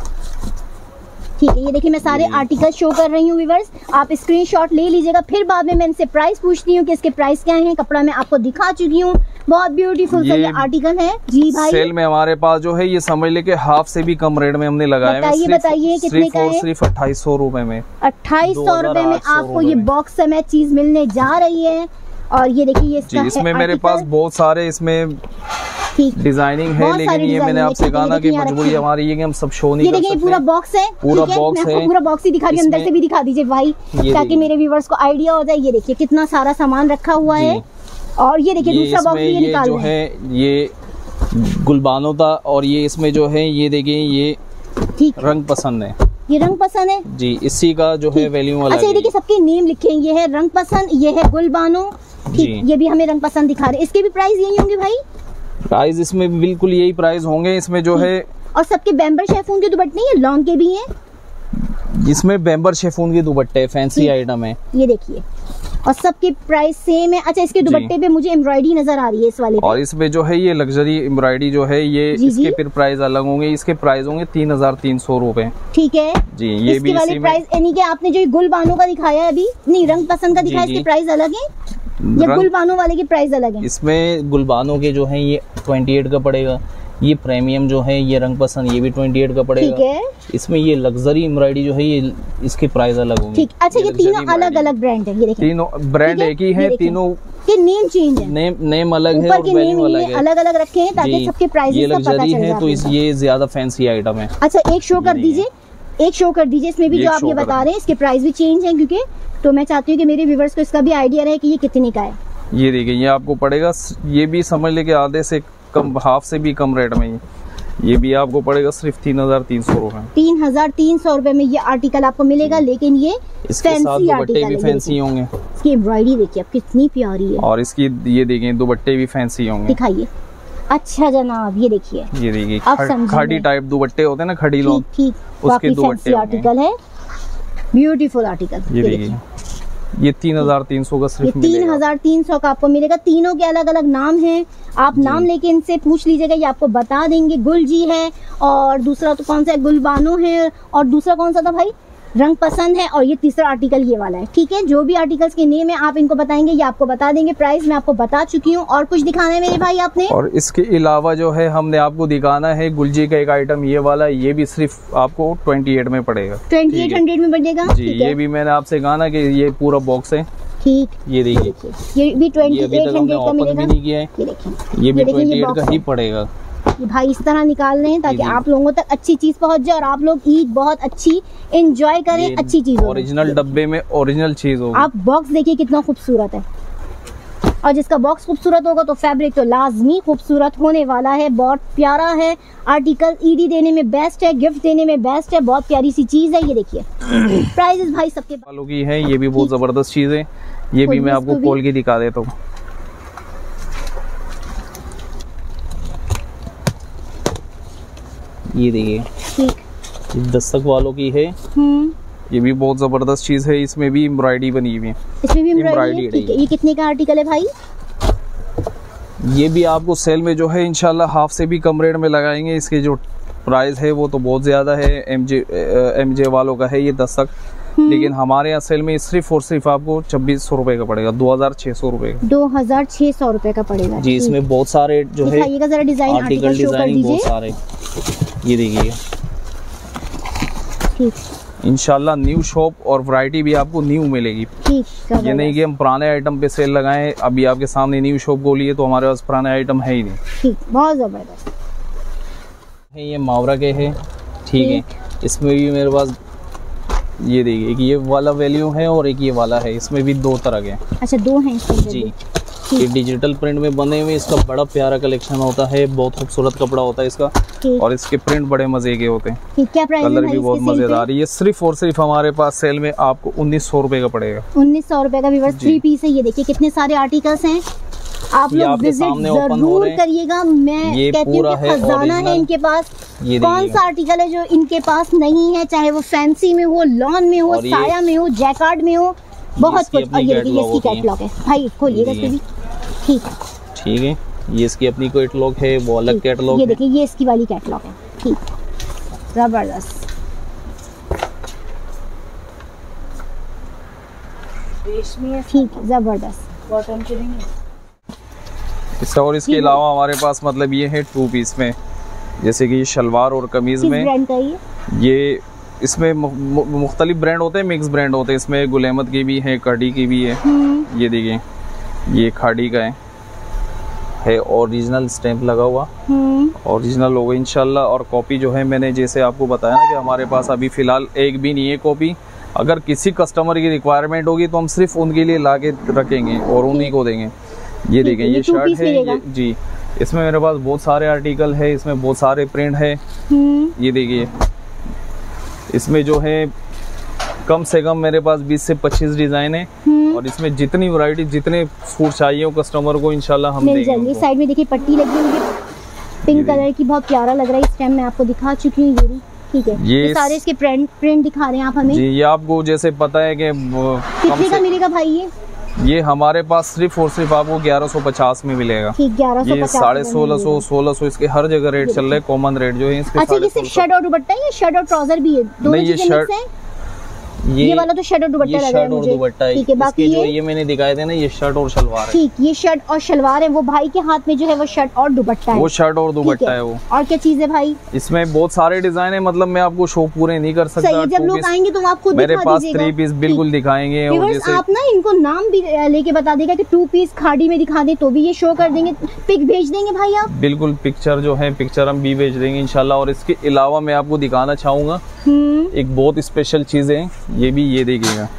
ठीक है, ये देखिए मैं सारे आर्टिकल शो कर रही हूँ व्यूअर्स, आप स्क्रीनशॉट ले लीजिएगा। फिर बाद में मैं इनसे प्राइस पूछती हूँ कि इसके प्राइस क्या हैं। कपड़ा मैं आपको दिखा चुकी हूँ, बहुत ब्यूटीफुल सा ये आर्टिकल है। जी भाई, सेल में हमारे पास जो है ये समझ ले के हाफ से भी कम रेट में हमने लगाया है। बताइए कितने का है? सिर्फ 2800 रुपए में। 2800 रुपए में आपको ये बॉक्स समेत चीज मिलने जा रही है। और ये देखिए, ये इसमें मेरे पास बहुत सारे इसमें डिजाइनिंग है, लेकिन ये मैंने आपसे कहा ना कि मजबूरी हमारी है कि हम सब शो नहीं कर सकते। ये देखिए पूरा बॉक्स है, पूरा बॉक्स है, पूरा बॉक्स ही दिखा रही हूं, अंदर से भी दिखा दीजिए भाई, ताकि मेरे व्यूअर्स को आइडिया हो जाए। ये देखिए कितना सारा सामान रखा हुआ है। और ये देखिए दूसरा बॉक्स ये निकाल जो है, ये गुलबानो था। और ये इसमें जो है, ये देखिए, ये रंग पसंद है, ये रंग पसंद है जी, इसी का जो है वैल्यू वाला। अच्छा, ये देखिए सबके नेम लिखे हैं, ये है रंग पसंद, ये है गुलबानो। ठीक, ये भी हमें रंग पसंद दिखा रहे हैं। इसके भी प्राइस यही होंगे भाई? प्राइस इसमें बिल्कुल यही प्राइस होंगे। इसमें जो है, और सबके बैम्बर शेफून के दुपट्टे हैं, लॉन्ग के भी हैं। इसमें बैम्बर शेफून के दुपट्टे फैंसी आइटम है, ये देखिए, और सबके प्राइस सेम है। अच्छा, इसके दुपट्टे पे मुझे एम्ब्रॉयडरी नजर आ रही है इस वाले पे। और इसमें जो है ये लग्जरी एम्ब्रॉयडरी जो है, ये इसके फिर प्राइस अलग होंगे। इसके प्राइस होंगे 3300 रुपए। ठीक है जी, ये भी वाले प्राइस, यानी कि आपने जो गुलबानो का दिखाया अभी, नहीं रंग पसंद का दिखाया, इसके प्राइस अलग है या गुलबानो वाले के प्राइस अलग है? इसमें गुलबानो के जो है ये 28 का पड़ेगा। ये प्रीमियम जो है, ये रंग पसंद, ये भी 28 का पड़ेगा। ठीक है। इसमें ये लग्जरी एम्ब्रॉयडरी जो है, ये इसके प्राइस अलग होंगे। ठीक। अच्छा, ये तीनों अलग अलग ब्रांड है, ये देखिए तीनों ब्रांड एक ही है, तीनों के नेम चेंज है, नेम अलग है और वैल्यू अलग है, अलग अलग रखे हैं ताकि सबके प्राइस का पता चल जाए। तो ये ज्यादा फैंसी आइटम है। अच्छा, एक शो कर दीजिए, एक शो कर दीजिए। इसमें भी जो आप ये बता रहे हैं इसके प्राइस भी चेंज है, क्योंकि तो मैं चाहती हूँ कि मेरे व्यूवर्स को इसका भी आइडिया रहे कि ये कितने का है। ये देखिए, ये आपको पड़ेगा, ये भी समझ ले कि आधे से कम, हाफ से भी कम रेट में ये भी आपको पड़ेगा सिर्फ 3,300 रुपए। 3,300 रुपए में ये आर्टिकल आपको मिलेगा, लेकिन ये इसके साथ दुपट्टे भी फैंसी होंगे। इसकी एम्ब्रॉयडरी देखिए अब कितनी प्यारी है, और इसकी ये देखिए दुपट्टे भी फैंसी होंगे। दिखाइए। अच्छा जनाब, ये देखिए, ये देखिए खड़ी टाइप दुपट्टे होते हैं ना, खड़ी लोग, ठीक, उसके दुपट्टे आर्टिकल है, ब्यूटीफुल आर्टिकल। ये देखिए, ये 3,300 का सिर्फ मिलेगा। 3,300 का आपको मिलेगा। तीनों के अलग अलग नाम हैं, आप नाम लेके इनसे पूछ लीजिएगा, ये आपको बता देंगे। गुल जी है, और दूसरा तो कौन सा है, गुलबानो है, और दूसरा कौन सा था भाई, रंग पसंद है, और ये तीसरा आर्टिकल ये वाला है। ठीक है, जो भी आर्टिकल्स के नेम है आप इनको बताएंगे, ये आपको बता देंगे। प्राइस मैं आपको बता चुकी हूँ। और कुछ दिखाना है मेरे भाई आपने? और इसके अलावा जो है हमने आपको दिखाना है गुलजी का एक आइटम, ये वाला, ये भी सिर्फ आपको 28 में पड़ेगा। 2800 में पड़ेगा जी। ये भी मैंने आपसे कहा ना कि ये पूरा बॉक्स है। ठीक, ये देखिए, ये भी 2800 का मिलेगा। नहीं किया है, ये भी 28 का ही पड़ेगा। ये भाई इस तरह निकाल रहे हैं ताकि आप लोगों तक अच्छी चीज पहुंच जाए और आप लोग ईद बहुत अच्छी एंजॉय करें, अच्छी चीज, ओरिजिनल डब्बे में ओरिजिनल चीज हो। आप बॉक्स देखिए कितना खूबसूरत है, और जिसका बॉक्स खूबसूरत होगा तो फैब्रिक तो लाजमी खूबसूरत होने वाला है। बहुत प्यारा है आर्टिकल, ईदी देने में बेस्ट है, गिफ्ट देने में बेस्ट है, बहुत प्यारी सी चीज है। ये देखिए प्राइसेस भाई सबके वालों की है, ये भी बहुत जबरदस्त चीज है। ये भी मैं आपको खोल के दिखा देता हूँ। ये देखिए, ये दस्तक वालों की है। ये भी बहुत जबरदस्त चीज है, इसमें भी एम्ब्रॉयडरी बनी हुई है। इसमें भी एम्ब्रॉयडरी है। ठीक है, ये कितने का आर्टिकल है भाई? ये भी आपको सेल में जो है इंशाल्लाह हाफ से भी कम रेट में लगाएंगे। इसके जो प्राइस है वो तो बहुत ज्यादा है, एमजे वालों का है ये दस्तक, लेकिन हमारे यहाँ सेल में सिर्फ और सिर्फ आपको 2600 रुपए का पड़ेगा, 2,600 रुपए का। 2,600 रुपए का पड़ेगा जी। इसमें बहुत सारे जो है जरा डिजाइन आर्टिकल डिजाइन बहुत सारे, ये देखिए। इंशाल्लाह न्यू शॉप और वैरायटी भी आपको न्यू मिलेगी। ये नहीं कि हम पुराने आइटम पे सेल लगाएं, अभी आपके सामने न्यू शॉप खोली है तो हमारे पास पुराने आइटम है ही नहीं। बहुत जबरदस्त है, ये मावरा के है। ठीक है, इसमें भी मेरे पास ये देखिए, एक ये वाला वैल्यू है और एक ये वाला है, इसमें भी दो तरह के। अच्छा, दो हैं जी। ये डिजिटल प्रिंट में बने हुए, इसका बड़ा प्यारा कलेक्शन होता है, बहुत खूबसूरत कपड़ा होता है इसका, और इसके प्रिंट बड़े मजे के होते हैं। क्या प्राइस कलर भी बहुत मजेदार है। ये सिर्फ और सिर्फ हमारे पास सेल में आपको 1900 रुपए का पड़ेगा। 1900 रुपए का व्यूअर्स 3 पीस है। ये देखिए कितने सारे आर्टिकल्स हैं, आप लोग विजिट जरूर करिएगा। मैं कहती हूँ खजाना है इनके पास। कौन सा आर्टिकल है जो इनके पास नहीं है, चाहे वो फैंसी में हो, लॉन में हो, साया में हो, जैकार्ड में हो, बहुत कुछ। और ये देखिए इसकी कैटलॉग है भाई, खोलिएगा इसमें भी। ठीक है, ये इसकी अपनी कैटलॉग है, वो अलग कैटलॉग है। ये देखिए, ये इसकी वाली कैटलॉग है। ठीक, जबरदस्त। ठीक, जबरदस्त कॉटन के नहीं है इसका। और इसके अलावा हमारे पास मतलब ये है 2 पीस में, जैसे कि ये शलवार और कमीज में। ब्रांड का ये इसमें मुख्तलिफ ब्रांड होते हैं, मिक्स ब्रांड होते हैं। इसमें गुल अहमद की भी है, कड़ी की भी है। ये देखिए, ये खाड़ी का है ओरिजिनल स्टैंप लगा हुआ, ओरिजिनल होगा इंशाल्लाह। और कॉपी जो है मैंने जैसे आपको बताया ना कि हमारे पास अभी फिलहाल एक भी नहीं है कॉपी। अगर किसी कस्टमर की रिक्वायरमेंट होगी तो हम सिर्फ उनके लिए ला के रखेंगे और उन्हीं को देंगे। ये देखें, ये शर्ट है ये, जी। इसमें मेरे पास बहुत सारे आर्टिकल है, इसमें बहुत सारे प्रिंट है। ये देखिए, इसमें जो है कम से कम मेरे पास 20 से 25 डिजाइन है, और इसमें जितनी वैरायटी, जितने सूट चाहिए हो कस्टमर को इंशाल्लाह हम देंगे। साइड में देखिए पट्टी लगी हुई है पिंक कलर की, बहुत प्यारा लग रहा है। इस टाइम मैं आपको दिखा चुकी हूँ। ये भी ठीक है, ये सारे इसके प्रिंट दिखा रहे हैं आप हमें। जी, ये आपको जैसे पता है कि कितने का मिलेगा भाई? ये हमारे पास सिर्फ और सिर्फ आपको 1150 में मिलेगा। ठीक, 1150। ये 1650, 1600 इसके हर जगह रेट चल रहे हैं, कॉमन रेट जो है इसके। अच्छा, ये सिर्फ शर्ट और दुपट्टा है या शर्ट और ट्राउजर भी है? नहीं, ये शर्ट, ये वाला तो शर्ट और दुपट्टा लग रहा है मुझे। ठीक है, बाकी जो ये मैंने दिखाए थे ना, ये शर्ट और शलवार है। ठीक, ये शर्ट और शलवार है। वो भाई के हाथ में जो है वो शर्ट और दुपट्टा है। वो शर्ट और दुपट्टा है वो। और क्या चीज है भाई? इसमें बहुत सारे डिजाइन है, मतलब मैं आपको शो पूरे नहीं कर सकता। जब लोग आएंगे तो आपको मेरे पास 3 पीस बिल्कुल दिखाएंगे। आप ना इनको नाम भी लेके बता देगा कि 2 पीस खाड़ी में दिखा दे तो भी ये शो कर देंगे। पिक भेज देंगे भाई आप? बिल्कुल, पिक्चर जो है पिक्चर हम भी भेज देंगे इंशाल्लाह। और इसके अलावा मैं आपको दिखाना चाहूंगा एक बहुत स्पेशल चीज है, ये भी, ये देखिएगा,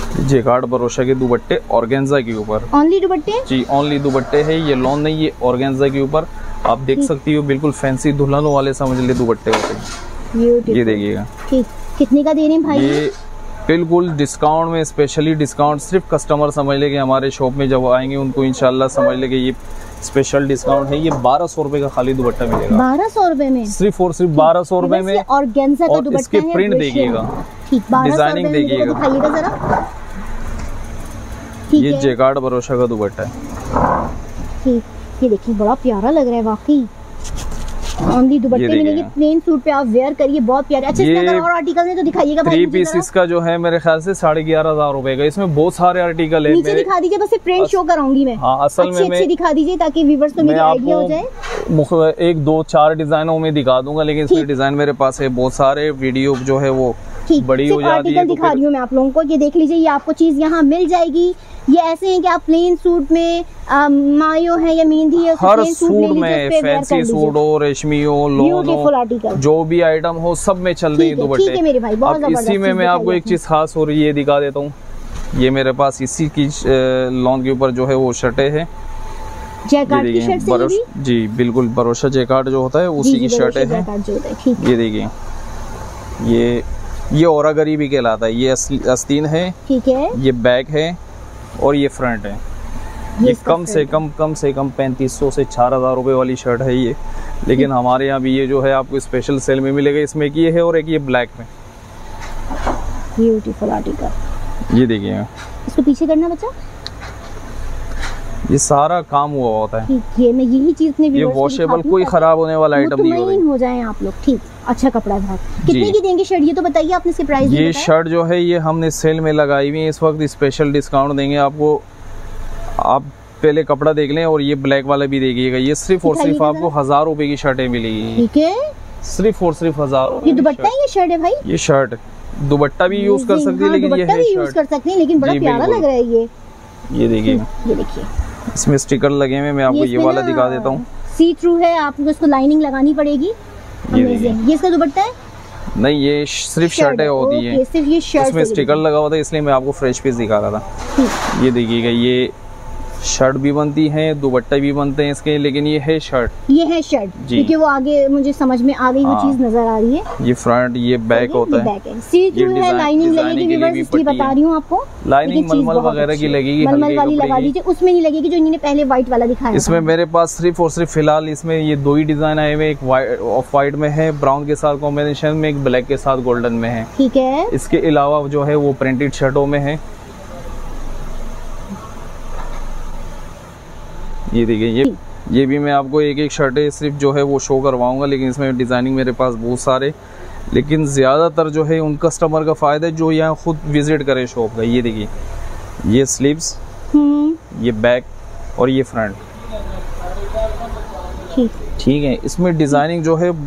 जेकार्ड भरोसा के दुपट्टे ऑर्गेन्जा के ऊपर। ओनली दुपट्टे? जी ओनली दुपट्टे है, ये लॉन नहीं, ये ऑर्गेन्जा के ऊपर आप देख सकती हो, बिल्कुल फैंसी दुल्हनों वाले समझ ले दुपट्टे होते हैं। ये देखिएगा। ठीक, कितने का दे रहे हैं भाई? ये बिल्कुल डिस्काउंट में, स्पेशली डिस्काउंट, सिर्फ कस्टमर समझ ले कि हमारे शॉप में जब आएंगे उनको इंशाल्लाह समझ ले कि ये स्पेशल डिस्काउंट है। ये 1200 रुपए का खाली दुपट्टा मिलेगा। 1200 रुपए में? सिर्फ और सिर्फ 1200 रुपए में। ऑर्गेन्जा का दुपट्टा है, इसके प्रिंट देखिएगा, डिजाइनिंग देखिएगा, दिखाइएगा जरा। ये जेकार्ड भरोसा का दुपट्टा है। ठीक, ये देखिए बड़ा प्यारा लग रहा है वाकई। ओनली दुपट्टे मिलेंगे, प्लेन सूट पे आप वेयर करिए, बहुत प्यारे। अच्छा, इसमें अगर और आर्टिकल है तो दिखाइएगा भाई। 3 पीस इसका जो है मेरे ख्याल से 11,500 रुपए का। इसमें बहुत सारे आर्टिकल है। नीचे दिखा दीजिए, बस प्रिंट शो कराऊंगी मैं। हाँ, असल में अच्छे दिखा दीजिए ताकि व्यूअर्स को मेरी आइडिया हो जाए। 1, 2, 4 डिजाइनों में दिखा दूंगा, लेकिन इसमें डिजाइन मेरे पास है बहुत सारे। वीडियो जो है वो बड़ी हो जाती है। दिखा रही हूँ मैं आप लोगों को, ये देख लीजिए, ये आपको चीज यहाँ मिल जाएगी। ये ऐसे हैं कि आप प्लेन सूट में मायो है या मेहंदी है, हर सूट में, फैंसी सूट हो, रेशमी हो, लोन हो, जो भी आइटम हो, सब में चल रही है दुपट्टे मेरे भाई। बहुत इसी में मैं आपको एक चीज खास हो रही है दिखा देता हूँ। ये मेरे पास इसी की लॉन के ऊपर जो है वो शर्टें है, जैकार्ड की शर्ट। जी बिल्कुल, भरोसा जैकार्ड जो होता है उसी की शर्टें हैं। ये देखिए, ये औरा गरीबी कहलाता है। ये आस्तीन है, ठीक है, ये बैक है और ये फ्रंट है। ये कम से कम 3500 से 4000 रुपए वाली शर्ट है ये। लेकिन हमारे यहाँ भी ये जो है आपको स्पेशल सेल में मिलेगा। इसमें एक ये है और एक ये ब्लैक में। Beautiful article. ये देखिए, इसको पीछे करना बच्चा, ये सारा काम हुआ होता है। ये मैं यही चीज ने ये वॉशेबल, कोई खराब होने वाला आइटम नहीं होगा। हो जाए आप लोग। ठीक, अच्छा कपड़ा है। कितने की देंगे शर्ट ये तो बताइए आपने, इसके प्राइस? ये शर्ट जो है ये हमने सेल में लगाई हुई है, इस वक्त स्पेशल डिस्काउंट देंगे आपको। आप पहले कपड़ा देख लें और ये ब्लैक वाला भी देखिएगा। ये सिर्फ और सिर्फ आपको 1000 रुपए की शर्टें मिलेगी। ठीक है, सिर्फ और सिर्फ 1000। ये दुपट्टा है, ये शर्ट है भाई? ये शर्ट, दुपट्टा भी यूज कर सकती है, लेकिन ये है यूज कर सकते हैं, लेकिन बड़ा प्यारा लग रहा है ये। ये देखिए, ये देखिए, इसमें स्टिकर लगे हुए, मैं आपको ये वाला दिखा देता हूँ। सी थ्रू है, आपको इसको लाइनिंग लगानी पड़ेगी। ये इसका दुपट्टा है? नहीं, ये सिर्फ शर्टें होती है। सिर्फ ये शर्ट, इसमें स्टिकर लगा हुआ था, इसलिए मैं आपको फ्रेश पीस दिखा रहा था। ये देखिएगा, ये शर्ट भी बनती है, दुपट्टे भी बनते हैं इसके, लेकिन ये है शर्ट। ये है शर्ट, क्योंकि वो आगे मुझे समझ में आ गई, वो चीज नजर आ रही है। ये फ्रंट, ये बैक होता है। सी थ्रू है, लाइनिंग लगेगी, इसलिए बता रही हूँ आपको। लाइनिंग मलमल वगैरह की लगेगी, मलमल वाली लगा दीजिए, उसमें नहीं लगेगी जो इन्होंने पहले व्हाइट वाला दिखाया। इसमें मेरे पास सिर्फ और सिर्फ फिलहाल इसमें ये 2 ही डिजाइन आए हुए। एक ऑफ वाइट में है, ब्राउन के साथ कॉम्बिनेशन में, एक ब्लैक के साथ गोल्डन में है। ठीक है, इसके अलावा जो है वो प्रिंटेड शर्टों में है। ये देखिए, ये भी मैं आपको एक शर्टें सिर्फ जो है वो शो करवाऊंगा, लेकिन इसमें डिजाइनिंग मेरे पास बहुत सारे, लेकिन ज्यादातर जो है उन कस्टमर का फायदा है जो यहाँ खुद विजिट करे शॉप का। ये देखिए, ये स्लीव्स, ये बैक और ये फ्रंट। ठीक है, इसमें डिजाइनिंग जो है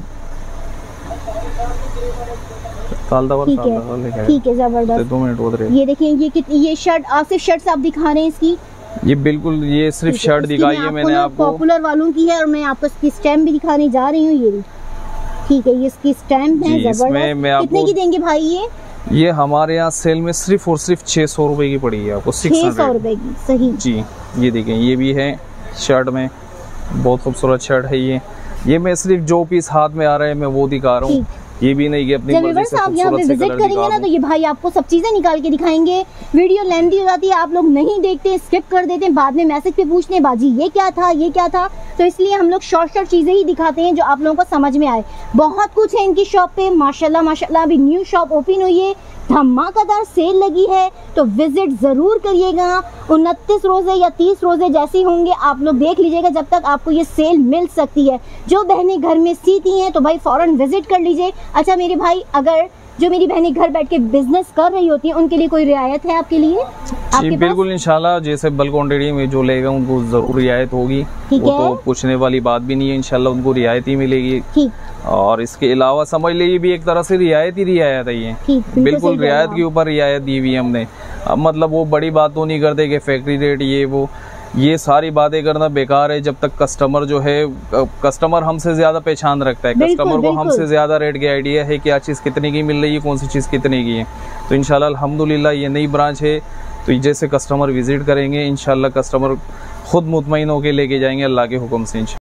ठीक है, जबरदस्त। 2 मिनट हो रहे। ये देखिए, ये शर्ट आप सिर्फ शर्ट्स आप दिखा रहे हैं इसकी? ये बिल्कुल, ये सिर्फ शर्ट दिखाई है मैंने आपको, पॉपुलर वालों की है, और मैं आपको इसकी स्टैम्प भी दिखाने जा रही हूँ। ये भी ठीक है, ये इसकी स्टैम्प है, जबरदस्त। कितने की देंगे भाई ये हमारे यहाँ सेल में सिर्फ और सिर्फ 600 रुपए की पड़ी है आपको। 600 रुपए की, सही जी। ये देखें, ये भी है शर्ट में, बहुत खूबसूरत शर्ट है ये मैं सिर्फ जो पीस हाथ में आ रहा है मैं वो दिखा रहा हूँ। ये भी नहीं कि अपनी मर्जी से आप यहाँ पे विजिट करेंगे ना, तो ये भाई आपको सब चीजें निकाल के दिखाएंगे। वीडियो लेंथी हो जाती है, आप लोग नहीं देखते, स्किप कर देते हैं, बाद में मैसेज पे पूछते हैं बाजी ये क्या था, ये क्या था। तो इसलिए हम लोग शॉर्ट चीजें ही दिखाते हैं जो आप लोगों को समझ में आए। बहुत कुछ है इनकी शॉप पे, माशाल्लाह माशाल्लाह। अभी न्यू शॉप ओपन हुई है, धमाकेदार सेल लगी है, तो विजिट जरूर करिएगा। 29 रोजे या 30 रोजे जैसे होंगे आप लोग देख लीजिएगा, जब तक आपको ये सेल मिल सकती है। जो बहनें घर में सीती हैं तो भाई फौरन विजिट कर लीजिए। अच्छा मेरे भाई, अगर जो मेरी बहनें घर बैठ के बिजनेस कर रही होती हैं उनके लिए कोई रियायत है आपके लिए? जी बिल्कुल, इंशाल्लाह। जैसे बल्क क्वांटिटी में जो लेगा उनको जरूर रियायत होगी, वो तो पूछने वाली बात भी नहीं है, इंशाल्लाह उनको रियायत ही मिलेगी। और इसके अलावा समझ लीजिए भी एक तरह से रियायत ही रियायत है ये, बिल्कुल रियायत के ऊपर रियायत दी हुई हमने। अब मतलब वो बड़ी बात तो नहीं करते कि फैक्ट्री रेट ये वो, ये सारी बातें करना बेकार है जब तक कस्टमर जो है, कस्टमर हमसे ज्यादा पहचान रखता है, कस्टमर को हमसे ज्यादा रेट की आइडिया है क्या चीज़ कितने की मिल रही है, कौन सी चीज़ कितने की है। तो इंशाल्लाह अल्हम्दुलिल्लाह ये नई ब्रांच है, तो जैसे कस्टमर विजिट करेंगे इंशाल्लाह कस्टमर खुद मुतमईन होकर लेके जाएंगे अल्लाह के हुक्म से।